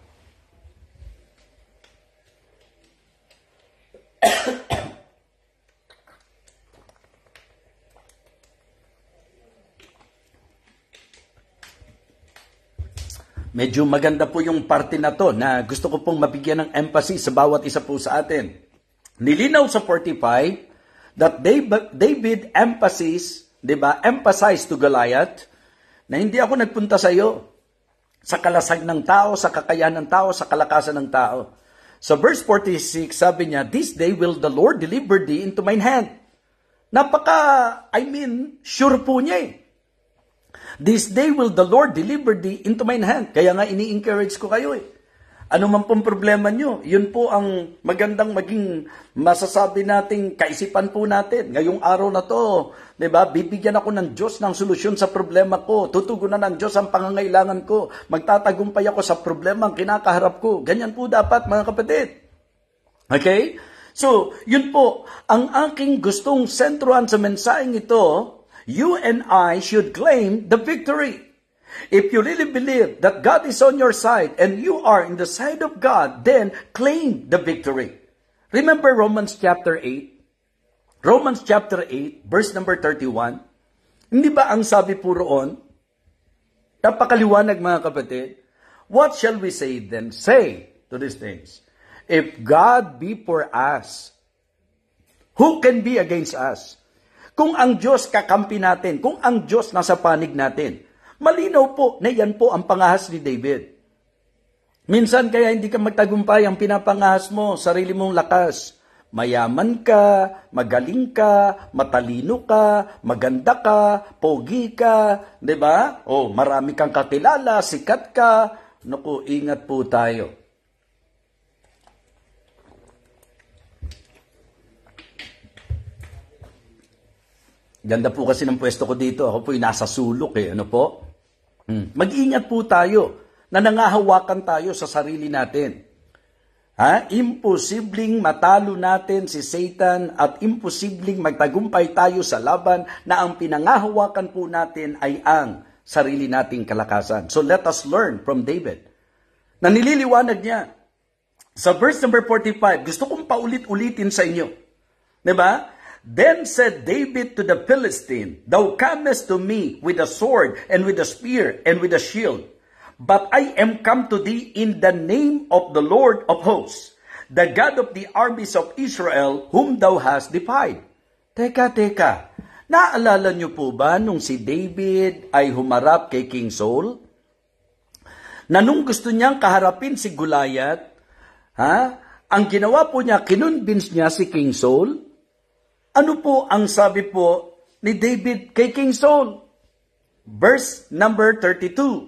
Medyo maganda po yung parte na to na gusto ko pong mabigyan ng emphasis sa bawat isa po sa atin. Nilinaw sa forty-five that David emphasis, di ba, emphasized to Goliath na hindi ako nagpunta sa iyo sa kalasag ng tao, sa kakayahan ng tao, sa kalakasan ng tao. So verse forty-six, sabi niya, this day will the Lord deliver thee into mine hand. Napaka, I mean, sure po niya eh. This day will the Lord deliver thee into mine hand. Kaya nga ini-encourage ko kayo eh. Ano man pong problema nyo, yun po ang magandang maging masasabi nating kaisipan po natin. Ngayong araw na to, di ba, bibigyan ako ng Diyos ng solusyon sa problema ko. Tutugunan ng Diyos ang pangangailangan ko. Magtatagumpay ako sa problema ang kinakaharap ko. Ganyan po dapat mga kapatid. Okay? So, yun po, ang aking gustong sentrohan sa mensaheng ito, you and I should claim the victory. If you really believe that God is on your side and you are in the side of God, then claim the victory. Remember Romans chapter eight? Romans chapter eight, verse number thirty-one. Hindi ba ang sabi po roon? Napakaliwanag mga kapatid. What shall we say then? Say to these things. If God be for us, who can be against us? Kung ang Diyos kakampi natin, kung ang Diyos nasa panig natin, malinaw po na yan po ang pangahas ni David. Minsan kaya hindi ka magtagumpay ang pinapangahas mo, sarili mong lakas. Mayaman ka, magaling ka, matalino ka, maganda ka, pogi ka, di ba? O marami kang kakilala, sikat ka. Naku, ingat po tayo. Ganda po kasi ng pwesto ko dito. Ako po yung nasa sulok eh. Ano po? Hmm. Mag-ingat po tayo na nangahawakan tayo sa sarili natin. Ha? Imposibleng matalo natin si Satan at imposibleng magtagumpay tayo sa laban na ang pinangahawakan po natin ay ang sarili nating kalakasan. So let us learn from David. Na nililiwanag niya, Sa verse number forty-five, gusto kong paulit-ulitin sa inyo. Diba? Then said David to the Philistine, Thou comest to me with a sword, and with a spear, and with a shield. But I am come to thee in the name of the Lord of hosts, the God of the armies of Israel, whom thou hast defied. Teka, teka. Naalala niyo po ba nung si David ay humarap kay King Saul? Na nung gusto niyang kaharapin si Goliath, ha? Ang ginawa po niya, kinonvince niya si King Saul. Ano po ang sabi po ni David kay King Saul? Verse number thirty-two.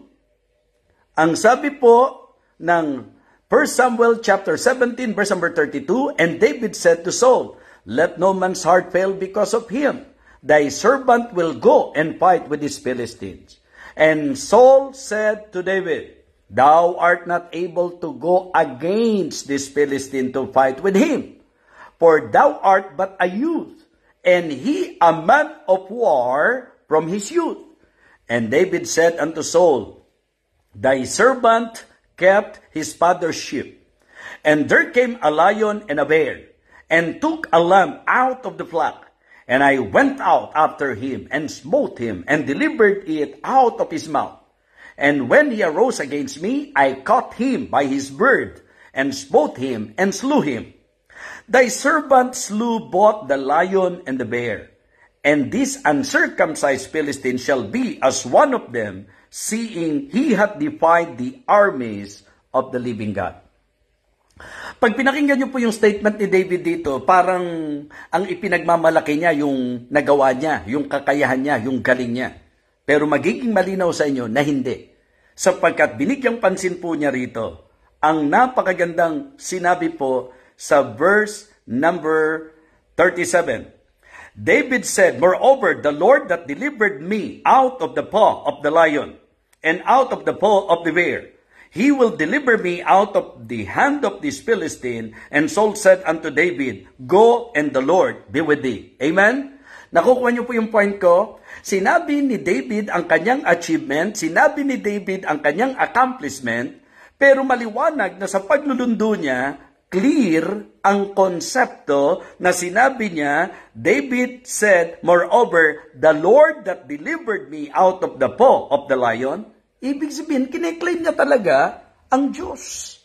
Ang sabi po ng First Samuel chapter seventeen, verse number thirty-two, And David said to Saul, Let no man's heart fail because of him. Thy servant will go and fight with these Philistines. And Saul said to David, Thou art not able to go against this Philistine to fight with him, for thou art but a youth, and he a man of war from his youth. And David said unto Saul, Thy servant kept his father's sheep, and there came a lion and a bear, and took a lamb out of the flock. And I went out after him, and smote him, and delivered it out of his mouth. And when he arose against me, I caught him by his beard, and smote him, and slew him. Thy servant slew both the lion and the bear, and this uncircumcised Philistine shall be as one of them, seeing he hath defied the armies of the living God. Pag pinakinggan niyo po yung statement ni David dito, parang ang ipinagmamalaki niya yung nagawa niya, yung kakayahan niya, yung galing niya. Pero magiging malinaw sa inyo na hindi. Sapagkat binigyang pansin po niya rito, ang napakagandang sinabi po sa verse number thirty-seven. David said, Moreover, the Lord that delivered me out of the paw of the lion, and out of the paw of the bear, He will deliver me out of the hand of this Philistine. And Saul said unto David, Go, and the Lord be with thee. Amen? Nakukuha niyo po yung point ko. Sinabi ni David ang kanyang achievement, sinabi ni David ang kanyang accomplishment, pero maliwanag na sa paglulundo niya, clear ang konsepto na sinabi niya, David said, Moreover, the Lord that delivered me out of the paw of the lion. Ibig sabihin, kine-claim niya talaga ang Diyos.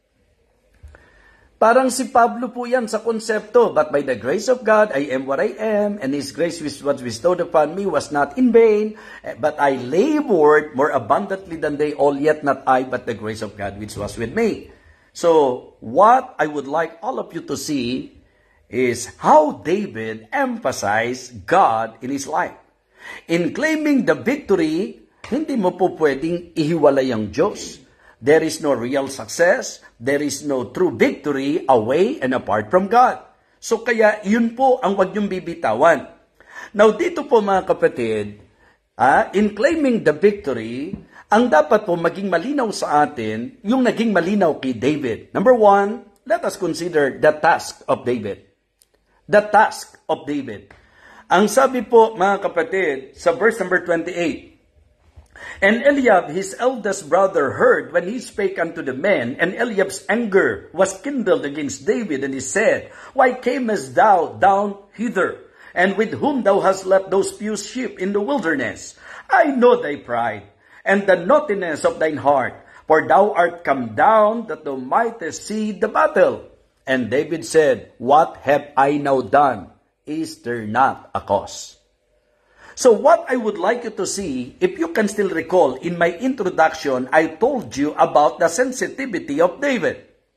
Parang si Pablo po yan sa konsepto, But by the grace of God, I am what I am, and His grace which was bestowed upon me was not in vain, but I labored more abundantly than they all, yet not I, but the grace of God which was with me. So, what I would like all of you to see is how David emphasized God in his life. In claiming the victory, hindi mo po pwedeng ihiwalay ang Diyos. There is no real success. There is no true victory away and apart from God. So kaya yun po ang wag niyong bibitawan. Now dito po mga kapatid, ah, in claiming the victory, ang dapat po maging malinaw sa atin, yung naging malinaw kay David. Number one, let us consider the task of David. The task of David. Ang sabi po mga kapatid sa verse number twenty-eight, And Eliab, his eldest brother, heard when he spake unto the men, and Eliab's anger was kindled against David, and he said, Why camest thou down hither, and with whom thou hast left those few sheep in the wilderness? I know thy pride, and the naughtiness of thine heart, for thou art come down that thou mightest see the battle. And David said, What have I now done? Is there not a cause? So what I would like you to see, if you can still recall, in my introduction, I told you about the sensitivity of David.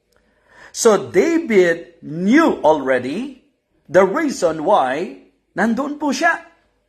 So David knew already the reason why nandun po siya.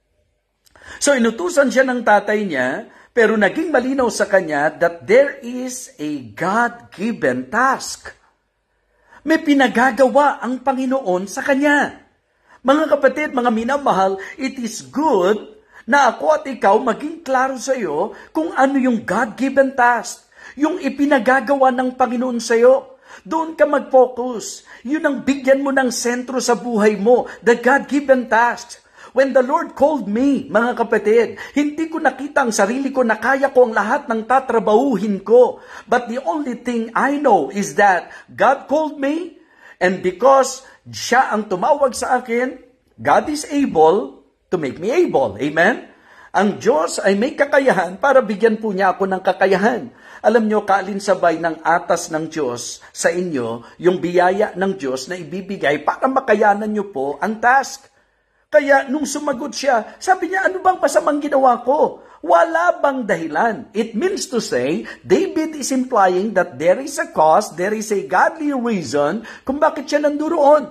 So inutusan siya ng tatay niya, pero naging malinaw sa kanya that there is a God-given task. May pinagagawa ang Panginoon sa kanya. Mga kapatid, mga minamahal, it is good na ako at ikaw maging klaro sa iyo kung ano yung God-given task, yung ipinagagawa ng Panginoon sa iyo. Doon ka mag-focus. Yun ang bigyan mo ng sentro sa buhay mo, the God-given task. When the Lord called me, mga kapatid, hindi ko nakita ang sarili ko na kaya ko ang lahat ng tatrabahuhin ko. But the only thing I know is that God called me, and because siya ang tumawag sa akin, God is able to make me able. Amen? Ang Diyos ay may kakayahan para bigyan po niya ako ng kakayahan. Alam nyo, kaalinsabay ng atas ng Diyos sa inyo, yung biyaya ng Diyos na ibibigay para makayanan nyo po ang task. Kaya nung sumagot siya, sabi niya, ano bang masamang ginawa ko? Wala bang dahilan? It means to say, David is implying that there is a cause, there is a godly reason kung bakit siya nanduroon.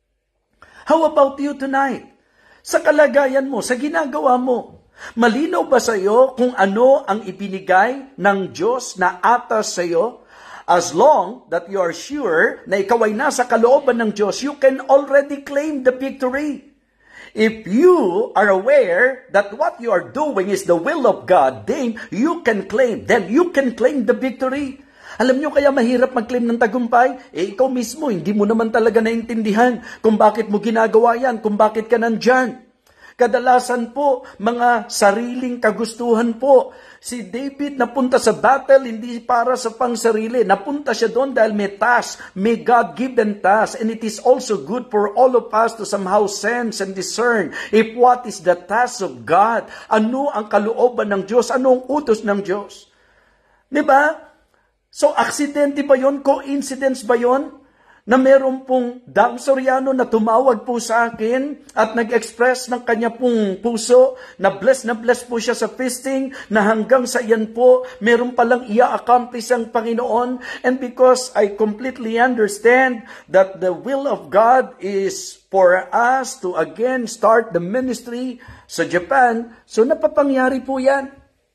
How about you tonight? Sa kalagayan mo, sa ginagawa mo, malinaw ba sa iyo kung ano ang ibinigay ng Diyos na atas sa iyo? As long that you are sure na ikaw ay nasa kalooban ng Diyos, you can already claim the victory. If you are aware that what you are doing is the will of God, then you can claim, then you can claim the victory. Alam nyo kaya mahirap mag-claim ng tagumpay? Eh ikaw mismo, hindi mo naman talaga naintindihan kung bakit mo ginagawa yan, kung bakit ka nandyan. Kadalasan po, mga sariling kagustuhan po. Si David napunta sa battle, hindi para sa pangsarili. Napunta siya doon dahil may task, may God-given task. And it is also good for all of us to somehow sense and discern if what is the task of God. Ano ang kalooban ng Diyos? Ano ang utos ng Diyos? Diba? So, aksidente ba yun? Coincidence ba yun? Na meron pong Dang Soriano na tumawag po sa akin at nag-express ng kanya pong puso na bless na bless po siya sa feasting na hanggang sa iyan po meron palang i-accomplish ang Panginoon. And because I completely understand that the will of God is for us to again start the ministry sa Japan, so napapangyari po yan.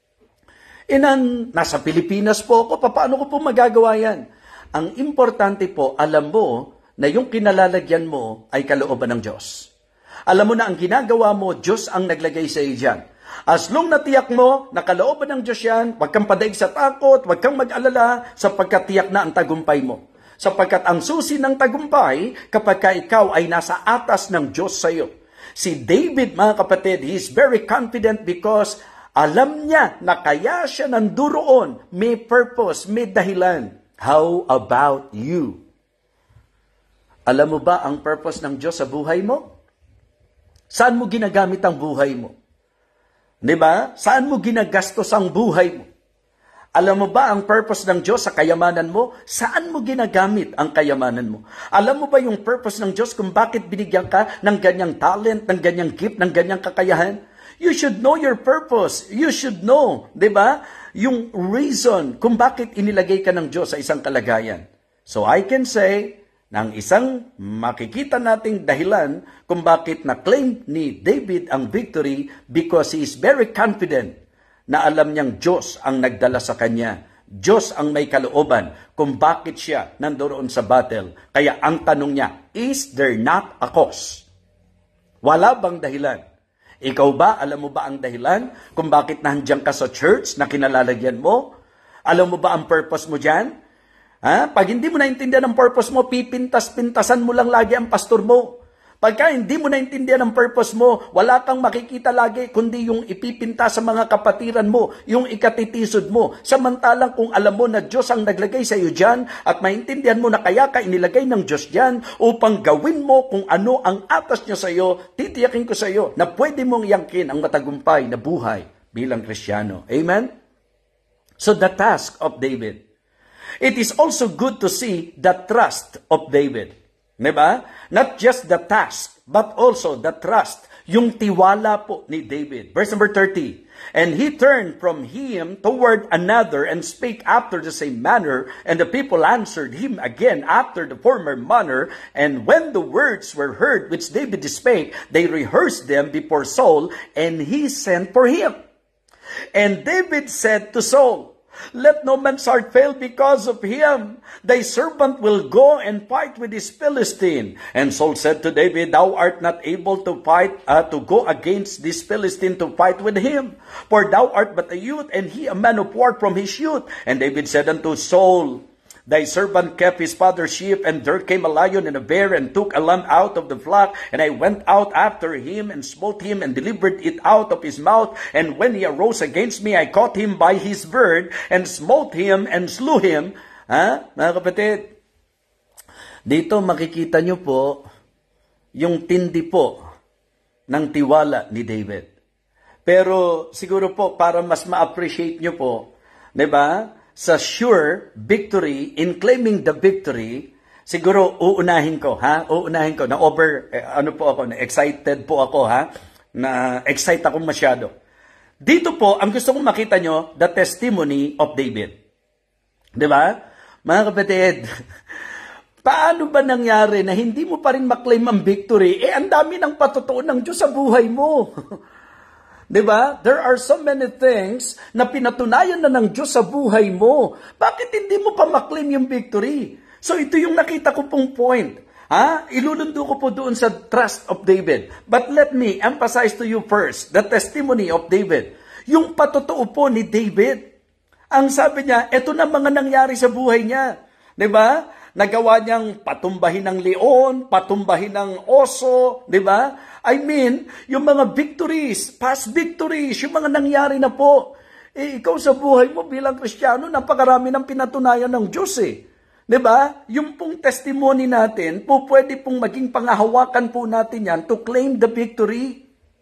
Inan, nasa Pilipinas po ako, paano ko po magagawa yan? Ang importante po, alam mo na yung kinalalagyan mo ay kalooban ng Diyos. Alam mo na ang ginagawa mo, Diyos ang naglagay sa iyo dyan. As long na tiyak mo na kalooban ng Diyos yan, huwag kang padaig sa takot, huwag kang mag-alala, sapagkat tiyak na ang tagumpay mo. Sapagkat ang susi ng tagumpay, kapag ka ikaw ay nasa atas ng Diyos sa iyo. Si David, mga kapatid, he is very confident because alam niya na kaya siya nanduroon, may purpose, may dahilan. How about you? Alam mo ba ang purpose ng Diyos sa buhay mo? Saan mo ginagamit ang buhay mo? Diba? Saan mo ginagastos ang buhay mo? Alam mo ba ang purpose ng Diyos sa kayamanan mo? Saan mo ginagamit ang kayamanan mo? Alam mo ba yung purpose ng Diyos kung bakit binigyan ka ng ganyang talent, ng ganyang gift, ng ganyang kakayahan? You should know your purpose. You should know, di ba? Yung reason kung bakit inilagay ka ng Diyos sa isang kalagayan. So I can say, na ang isang makikita nating dahilan kung bakit na-claim ni David ang victory because he is very confident na alam niyang Diyos ang nagdala sa kanya. Diyos ang may kalooban kung bakit siya nandoon sa battle. Kaya ang tanong niya, is there not a cause? Wala bang dahilan? Ikaw ba, alam mo ba ang dahilan kung bakit nandiyan ka sa church na kinalalagyan mo? Alam mo ba ang purpose mo dyan? Ha? Pag hindi mo naintindihan ang purpose mo, pipintas-pintasan mo lang lagi ang pastor mo. Pagka hindi mo naintindihan ang purpose mo, wala kang makikita lagi kundi yung ipipinta sa mga kapatiran mo, yung ikatitisod mo. Samantalang kung alam mo na Diyos ang naglagay sa iyo dyan at maintindihan mo na kaya ka inilagay ng Diyos dyan upang gawin mo kung ano ang atas niya sa iyo, titiyakin ko sa iyo na pwede mong yangkin ang matagumpay na buhay bilang Kristiyano. Amen? So the task of David. It is also good to see the trust of David. Diba? Not just the task, but also the trust. Yung tiwala po ni David. Verse number thirty. And he turned from him toward another and spake after the same manner. And the people answered him again after the former manner. And when the words were heard which David spake, they rehearsed them before Saul, and he sent for him. And David said to Saul, let no man's heart fail because of him. Thy servant will go and fight with this Philistine. And Saul said to David, thou art not able to fight, uh, to go against this Philistine to fight with him. For thou art but a youth, and he a man of war from his youth. And David said unto Saul, Thy servant kept his father's sheep, and there came a lion and a bear, and took a lamb out of the flock. And I went out after him, and smote him, and delivered it out of his mouth. And when he arose against me, I caught him by his beard, and smote him, and slew him. Ha? Mga kapatid, dito makikita nyo po yung tindi po ng tiwala ni David. Pero siguro po, para mas ma-appreciate nyo po, di ba? Sa sure victory, in claiming the victory, siguro uunahin ko, ha? Uunahin ko, na over, eh, ano po ako, na excited po ako, ha? Na excite ako masyado. Dito po, ang gusto kong makita nyo, the testimony of David. Di ba? Mga kapatid, paano ba nangyari na hindi mo pa rin maklaim ang victory? Eh, ang dami ng patotoo ng Diyos sa buhay mo. Diba? There are so many things na pinatunayan na ng Diyos sa buhay mo. Bakit hindi mo pa maklaim yung victory? So ito yung nakita ko pong point. Ha? Ilulundo ko po doon sa trust of David. But let me emphasize to you first, the testimony of David. Yung patotoo po ni David. Ang sabi niya, ito na mga nangyari sa buhay niya. Diba? Nagawa niyang patumbahin ng leon, patumbahin ng oso, di ba? I mean, yung mga victories, past victories, yung mga nangyari na po. Eh, ikaw sa buhay mo bilang Kristiyano, napakarami ng pinatunayan ng Diyos eh. Di ba? Yung pong testimony natin, po pwede pong maging pangahawakan po natin yan to claim the victory.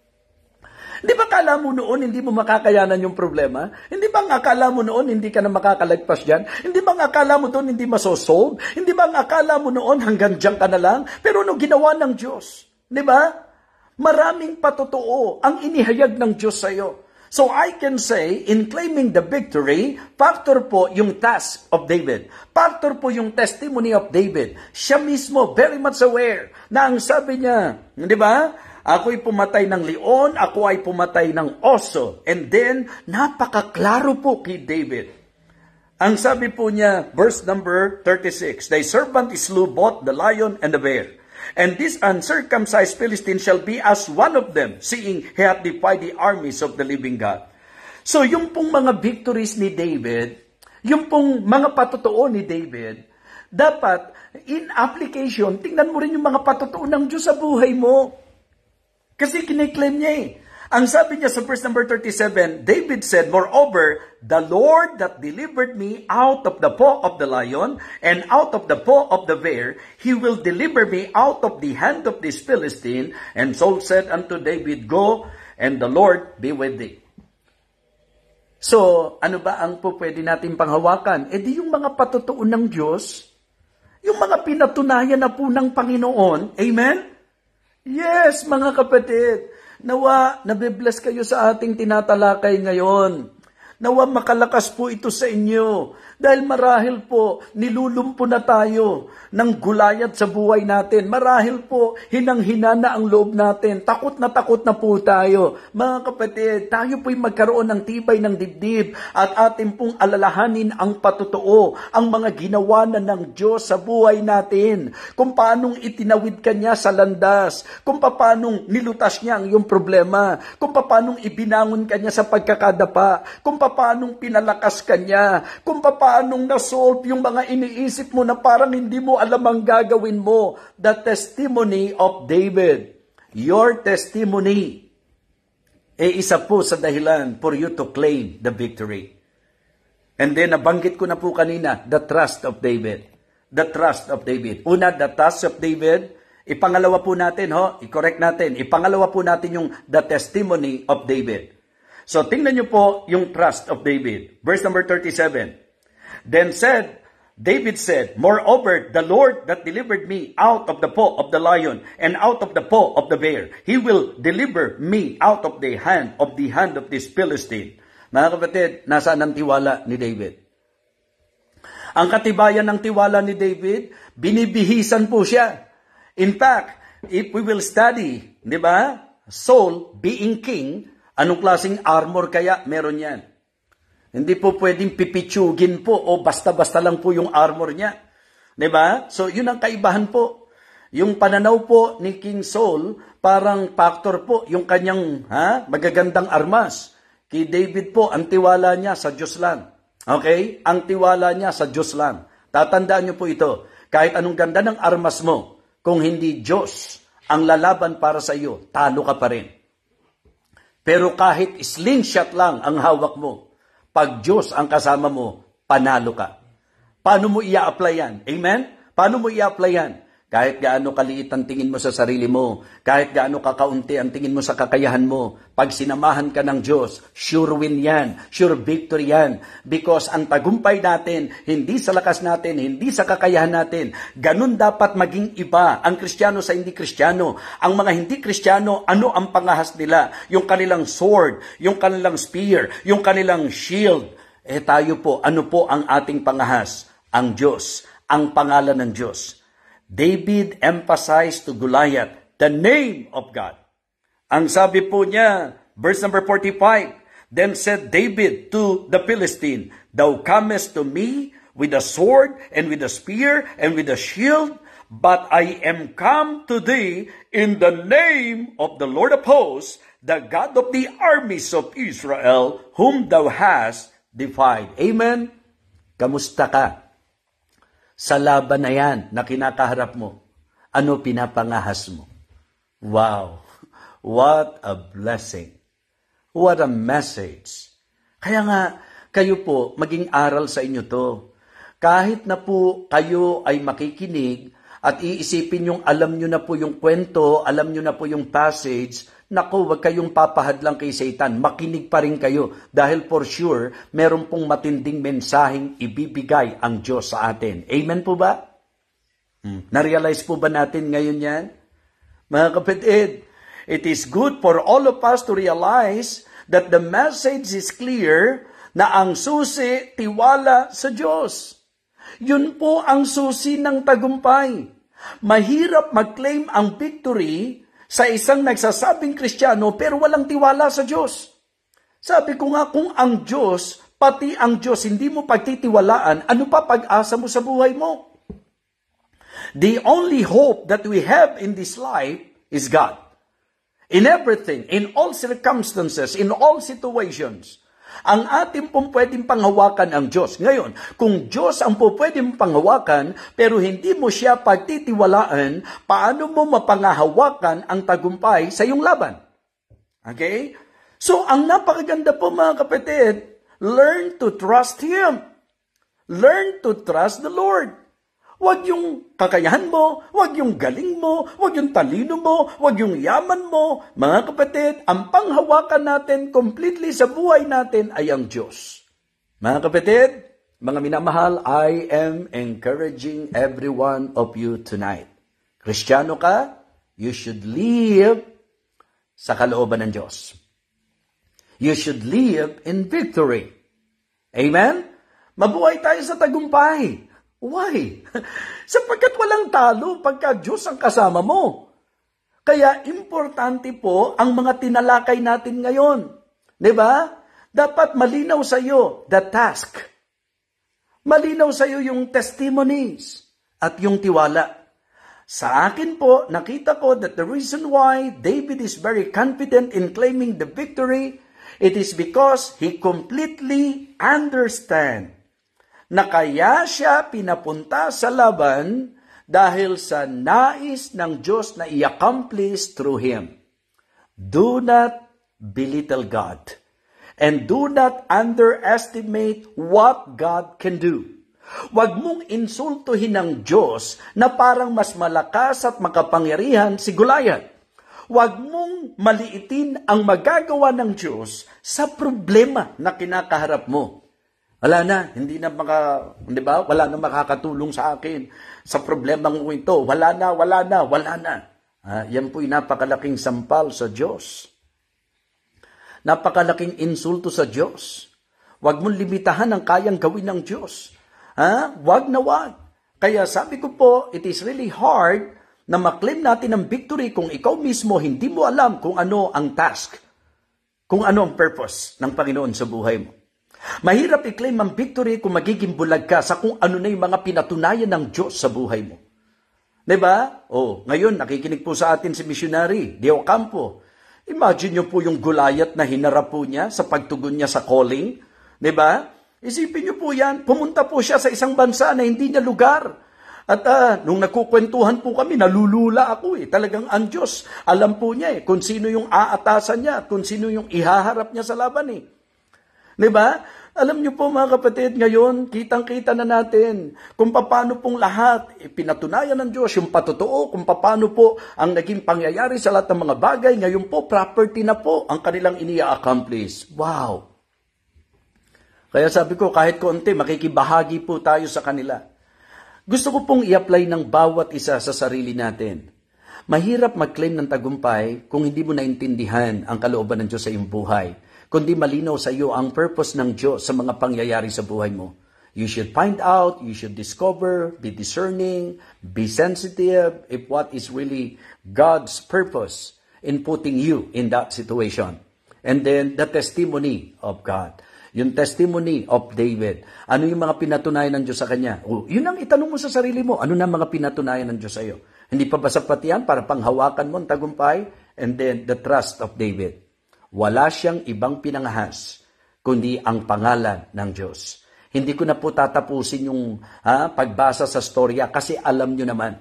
Di ba akala mo noon hindi mo makakayanan yung problema? Hindi ba ang akala mo noon hindi ka na makakalagpas dyan? Hindi ba ang akala mo doon hindi masosolve? Hindi ba ang akala mo noon hanggang dyan ka na lang? Pero ano ginawa ng Diyos? Di ba? Maraming patotoo ang inihayag ng Diyos sa iyo. So I can say, in claiming the victory, factor po yung task of David. Factor po yung testimony of David. Siya mismo very much aware na ang sabi niya, di ba? Ako'y pumatay ng leon, ako ay pumatay ng oso. And then, napakaklaro po kay David. Ang sabi po niya, verse number thirty-six, Thy servant slew both the lion and the bear. And this uncircumcised Philistine shall be as one of them, seeing he hath defied the armies of the living God. So, yung pong mga victories ni David, yung pong mga patotoo ni David, dapat, in application, tingnan mo rin yung mga patotoo ng Diyos sa buhay mo. Kasi kiniklaim niya eh. Ang sabi niya sa verse number thirty-seven, David said, Moreover, the Lord that delivered me out of the paw of the lion and out of the paw of the bear, he will deliver me out of the hand of this Philistine. And Saul said unto David, Go, and the Lord be with thee. So, ano ba ang po pwede natin panghawakan? E di yung mga patotoo ng Diyos, yung mga pinatunayan na po ng Panginoon, amen? Yes, mga kapatid, nawa nabibless kayo sa ating tinatalakay ngayon. Nawa makalakas po ito sa inyo. Dahil marahil po, nilulumpo na tayo ng gulayat sa buhay natin. Marahil po, hinang-hina na ang loob natin. Takot na takot na po tayo. Mga kapatid, tayo po'y magkaroon ng tibay ng dibdib at atin pong alalahanin ang patotoo, ang mga ginawa na ng Diyos sa buhay natin. Kung paanong itinawid ka niya sa landas, kung paanong nilutas niya ang iyong problema, kung paanong ibinangon ka niya sa pagkakadapa, kung paanong pinalakas ka niya, kung paanong nasolve yung mga iniisip mo na parang hindi mo alam ang gagawin mo. The testimony of David. Your testimony e isa po sa dahilan for you to claim the victory. And then, nabanggit ko na po kanina, the trust of David. The trust of David. Una, the trust of David. Ipangalawa po natin, ho, i-correct natin. Ipangalawa po natin yung the testimony of David. So, tingnan nyo po yung trust of David. Verse number thirty-seven. Then said, David said, Moreover, the Lord that delivered me out of the paw of the lion and out of the paw of the bear, He will deliver me out of the hand of the hand of this Philistine. Mga kapatid, nasaan ang tiwala ni David? Ang katibayan ng tiwala ni David, binibihisan po siya. In fact, if we will study, di ba, Saul being king, anong klaseng armor kaya meron yan? Hindi po pwedeng pipitsugin po o basta-basta lang po yung armor niya. Diba? So, yun ang kaibahan po. Yung pananaw po ni King Saul, parang factor po yung kanyang ha, magagandang armas. Kay David po, ang tiwala niya sa Diyos lang. Okay? Ang tiwala niya sa Diyos lang. Tatandaan niyo po ito. Kahit anong ganda ng armas mo, kung hindi Diyos ang lalaban para sa iyo, talo ka pa rin. Pero kahit slingshot lang ang hawak mo, pag Diyos ang kasama mo, panalo ka. Paano mo i-apply yan? Amen? Paano mo i-apply yan? Kahit gaano kaliit ang tingin mo sa sarili mo, kahit gaano kakaunti ang tingin mo sa kakayahan mo, pag sinamahan ka ng Diyos, sure win yan, sure victory yan. Because ang tagumpay natin, hindi sa lakas natin, hindi sa kakayahan natin. Ganun dapat maging iba ang Kristiyano sa hindi Kristiyano. Ang mga hindi Kristiyano, ano ang pangahas nila? Yung kanilang sword, yung kanilang spear, yung kanilang shield. Eh tayo po, ano po ang ating pangahas? Ang Diyos, ang pangalan ng Diyos. David emphasized to Goliath the name of God. Ang sabi po niya, verse number forty-five, then said David to the Philistine, thou comest to me with a sword and with a spear and with a shield, but I am come to thee in the name of the Lord of hosts, the God of the armies of Israel, whom thou hast defied. Amen? Kamusta ka? Sa laban na yan na kinakaharap mo, ano pinapangahas mo? Wow! What a blessing! What a message! Kaya nga, kayo po, maging aral sa inyo to. Kahit na po kayo ay makikinig at iisipin yung alam nyo na po yung kwento, alam nyo na po yung passage, naku, wag kayong papahadlang kay Satan. Makinig pa rin kayo dahil for sure, meron pong matinding mensaheng ibibigay ang Diyos sa atin. Amen po ba? Hmm. Na-realize po ba natin ngayon yan? Mga kapatid, it is good for all of us to realize that the message is clear na ang susi, tiwala sa Diyos. Yun po ang susi ng tagumpay. Mahirap mag-claim ang victory sa isang nagsasabing Kristiyano pero walang tiwala sa Diyos. Sabi ko nga, kung ang Diyos, pati ang Diyos, hindi mo pagtitiwalaan, ano pa pag-asa mo sa buhay mo? The only hope that we have in this life is God. In everything, in all circumstances, in all situations, ang ating pong pwedeng panghawakan ang Diyos. Ngayon, kung Diyos ang po pwedeng panghawakan, pero hindi mo siya pagtitiwalaan, paano mo mapangahawakan ang tagumpay sa iyong laban? Okay? So, ang napakaganda po mga kapatid, learn to trust Him. Learn to trust the Lord. Huwag yung kakayahan mo, huwag yung galing mo, huwag yung talino mo, huwag yung yaman mo. Mga kapatid, ang panghawakan natin completely sa buhay natin ay ang Diyos. Mga kapatid, mga minamahal, I am encouraging every one of you tonight. Kristiyano ka, you should live sa kalooban ng Diyos. You should live in victory. Amen? Mabuhay tayo sa tagumpay. Why? Sapagkat walang talo pagka Diyos ang kasama mo. Kaya importante po ang mga tinalakay natin ngayon. Diba? Dapat malinaw sa iyo the task. Malinaw sa iyo yung testimonies at yung tiwala. Sa akin po, nakita ko that the reason why David is very confident in claiming the victory, it is because he completely understands na kaya siya pinapunta sa laban dahil sa nais ng Diyos na i-accomplish through him. Do not belittle God and do not underestimate what God can do. Huwag mong insultuhin ng Diyos na parang mas malakas at makapangyarihan si Goliath. Huwag mong maliitin ang magagawa ng Diyos sa problema na kinakaharap mo. Wala na, hindi na maka, di ba? Wala na makakatulong sa akin sa problemang ito. Wala na, wala na, wala na. Ah, yan po'y napakalaking sampal sa Diyos. Napakalaking insulto sa Diyos. Huwag mong limitahan ang kayang gawin ng Diyos. Ha? Huwag na huwag. Kaya sabi ko po, it is really hard na maklaim natin ang victory kung ikaw mismo hindi mo alam kung ano ang task, kung ano ang purpose ng Panginoon sa buhay mo. Mahirap i-claim ang victory kung magiging bulag ka sa kung ano na yung mga pinatunayan ng Diyos sa buhay mo. Diba? Oh, ngayon, nakikinig po sa atin si Missionary De Ocampo. Imagine nyo po yung Goliath na hinarap po niya sa pagtugon niya sa calling. Diba? Isipin niyo po yan, pumunta po siya sa isang bansa na hindi niya lugar. At uh, nung nagkukwentuhan po kami, nalulula ako eh. Talagang ang Diyos, alam po niya eh, kung sino yung aatasan niya, kung sino yung ihaharap niya sa laban eh. Diba? Alam niyo po mga kapatid, ngayon, kitang-kita na natin kung paano pong lahat eh, pinatunayan ng Diyos, yung patotoo, kung paano po ang naging pangyayari sa lahat ng mga bagay. Ngayon po, property na po ang kanilang inia-accomplish. Wow! Kaya sabi ko, kahit konti, makikibahagi po tayo sa kanila. Gusto ko pong i-apply ng bawat isa sa sarili natin. Mahirap mag-claim ng tagumpay kung hindi mo naintindihan ang kalooban ng Diyos sa iyong buhay. Kundi malinaw sa iyo ang purpose ng Diyos sa mga pangyayari sa buhay mo. You should find out, you should discover, be discerning, be sensitive if what is really God's purpose in putting you in that situation. And then the testimony of God. Yung testimony of David. Ano yung mga pinatunayan ng Diyos sa kanya? O, yun ang itanong mo sa sarili mo. Ano na mga pinatunayan ng Diyos sa iyo? Hindi pa ba sapat yan para panghawakan mo ang tagumpay? And then, the trust of David. Wala siyang ibang pinangahas, kundi ang pangalan ng Diyos. Hindi ko na po tatapusin yung ha, pagbasa sa storya kasi alam nyo naman.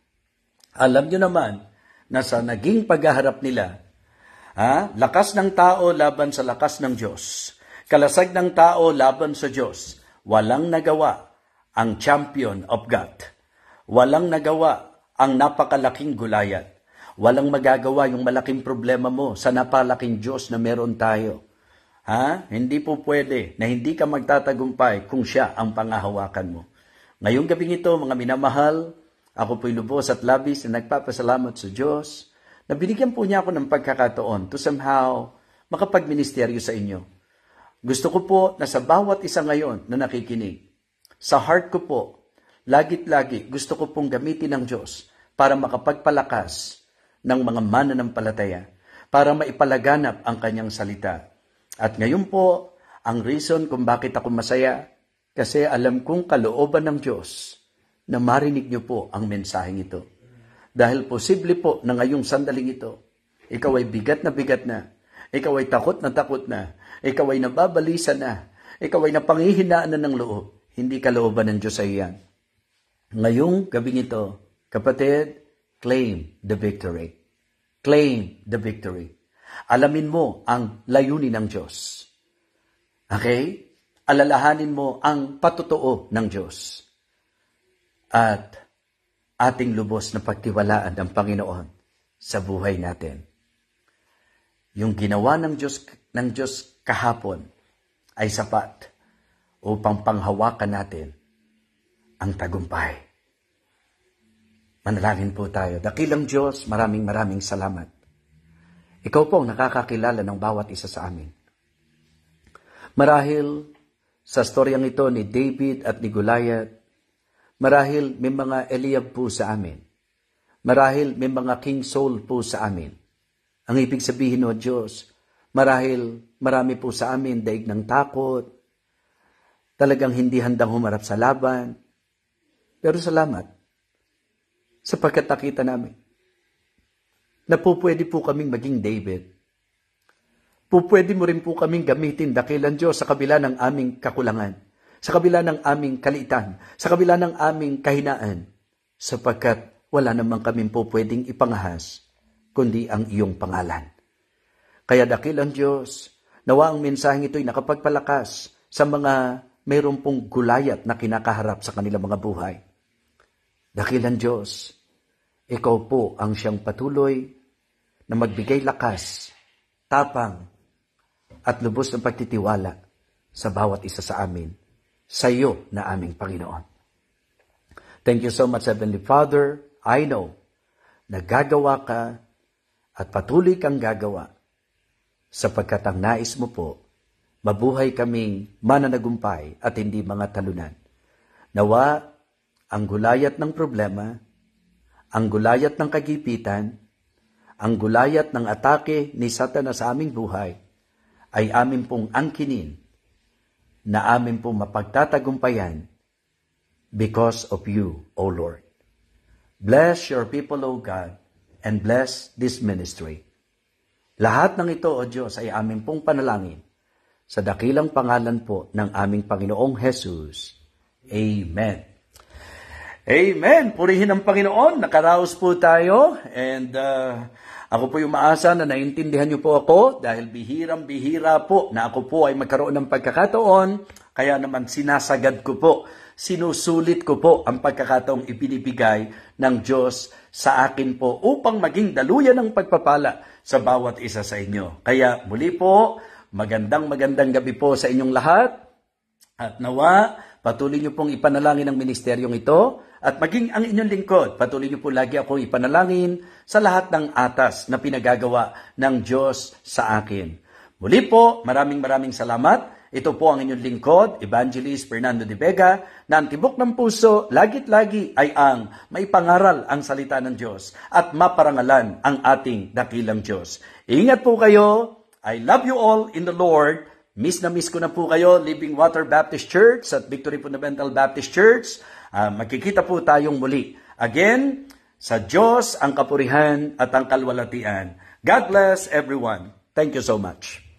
Alam nyo naman na sa naging paghaharap nila, ha, lakas ng tao laban sa lakas ng Diyos. Kalasag ng tao laban sa Diyos. Walang nagawa ang champion of God. Walang nagawa ang napakalaking Goliath. Walang magagawa yung malaking problema mo sa napalaking Diyos na meron tayo. Ha? Hindi po pwede na hindi ka magtatagumpay kung siya ang pangahawakan mo. Ngayong gabing ito, mga minamahal, ako po'y lubos at labis na nagpapasalamat sa Diyos na binigyan po niya ako ng pagkakataon to somehow makapagministeryo sa inyo. Gusto ko po na sa bawat isa ngayon na nakikinig, sa heart ko po, lagit-lagi gusto ko pong gamitin ng Diyos para makapagpalakas ng mga mananampalataya, para maipalaganap ang kanyang salita. At ngayon po, ang reason kung bakit ako masaya, kasi alam kong kalooban ng Diyos na marinig niyo po ang mensaheng ito. Dahil posible po na ngayong sandaling ito, ikaw ay bigat na bigat na, ikaw ay takot na takot na, ikaw ay nababalisa na, ikaw ay napanghihinaan na ng loob. Hindi kalooban ng Diyos sa iyan. Ngayong gabing ito, kapatid, claim the victory. Claim the victory. Alamin mo ang layunin ng Diyos. Okay? Alalahanin mo ang patotoo ng Diyos. At ating lubos na pagtiwalaan ng Panginoon sa buhay natin. Yung ginawa ng Diyos, ng Diyos kahapon ay sapat upang panghawakan natin ang tagumpay. Manalangin po tayo. Dakilang Diyos, maraming maraming salamat. Ikaw po ang nakakakilala ng bawat isa sa amin. Marahil sa storyang ito ni David at ni Goliath, marahil may mga Eliab po sa amin. Marahil may mga King Saul po sa amin. Ang ibig sabihin, O Diyos, marahil marami po sa amin daig ng takot, talagang hindi handang humarap sa laban. Pero salamat, sapagkat nakita namin na po pwede po kaming maging David. Po pwede mo rin po kaming gamitin, dakilang Diyos, sa kabila ng aming kakulangan, sa kabila ng aming kaliitan, sa kabila ng aming kahinaan, sapagkat wala naman kaming po pwedeng ipangahas, kundi ang iyong pangalan. Kaya dakilang Diyos, nawa ang mensaheng ito'y nakapagpalakas sa mga mayroong pong gulayat na kinakaharap sa kanilang mga buhay. Dakilang Diyos, ikaw po ang siyang patuloy na magbigay lakas, tapang, at lubos ng pagtitiwala sa bawat isa sa amin, sa iyo na aming Panginoon. Thank you so much, Heavenly Father. I know na gagawa ka at patuloy kang gagawa sapagkat ang nais mo po, mabuhay kaming mananagumpay at hindi mga talunan. Nawa ang gulayat ng problema, ang gulayat ng kagipitan, ang gulayat ng atake ni Satanas sa aming buhay, ay amin pong angkinin na amin pong mapagtatagumpayan because of you, O Lord. Bless your people, O God, and bless this ministry. Lahat ng ito, O Diyos, ay amin pong panalangin sa dakilang pangalan po ng aming Panginoong Jesus. Amen. Amen. Purihin ang Panginoon. Nakaraos po tayo. And uh, ako po yung maasa na naintindihan niyo po ako dahil bihirang-bihira po na ako po ay magkaroon ng pagkakataon. Kaya naman sinasagad ko po, sinusulit ko po ang pagkakataong ibinibigay ng Diyos sa akin po upang maging daluyan ng pagpapala sa bawat isa sa inyo. Kaya muli po, magandang magandang gabi po sa inyong lahat. At nawa, patuloy niyo pong ipanalangin ang ministeryong ito at maging ang inyong lingkod. Patuloy niyo po lagi akong ipanalangin sa lahat ng atas na pinagagawa ng Diyos sa akin. Muli po, maraming maraming salamat. Ito po ang inyong lingkod, Evangelist Fernando de Vega, na ang tibok ng puso, lagit-lagi ay ang maipangaral ang salita ng Diyos at maparangalan ang ating dakilang Diyos. Ingat po kayo. I love you all in the Lord. Miss na miss ko na po kayo, Living Water Baptist Church at Victory Fundamental Baptist Church. Uh, magkikita po tayong muli. Again, sa Diyos ang kapurihan at ang kalwalatian. God bless everyone. Thank you so much.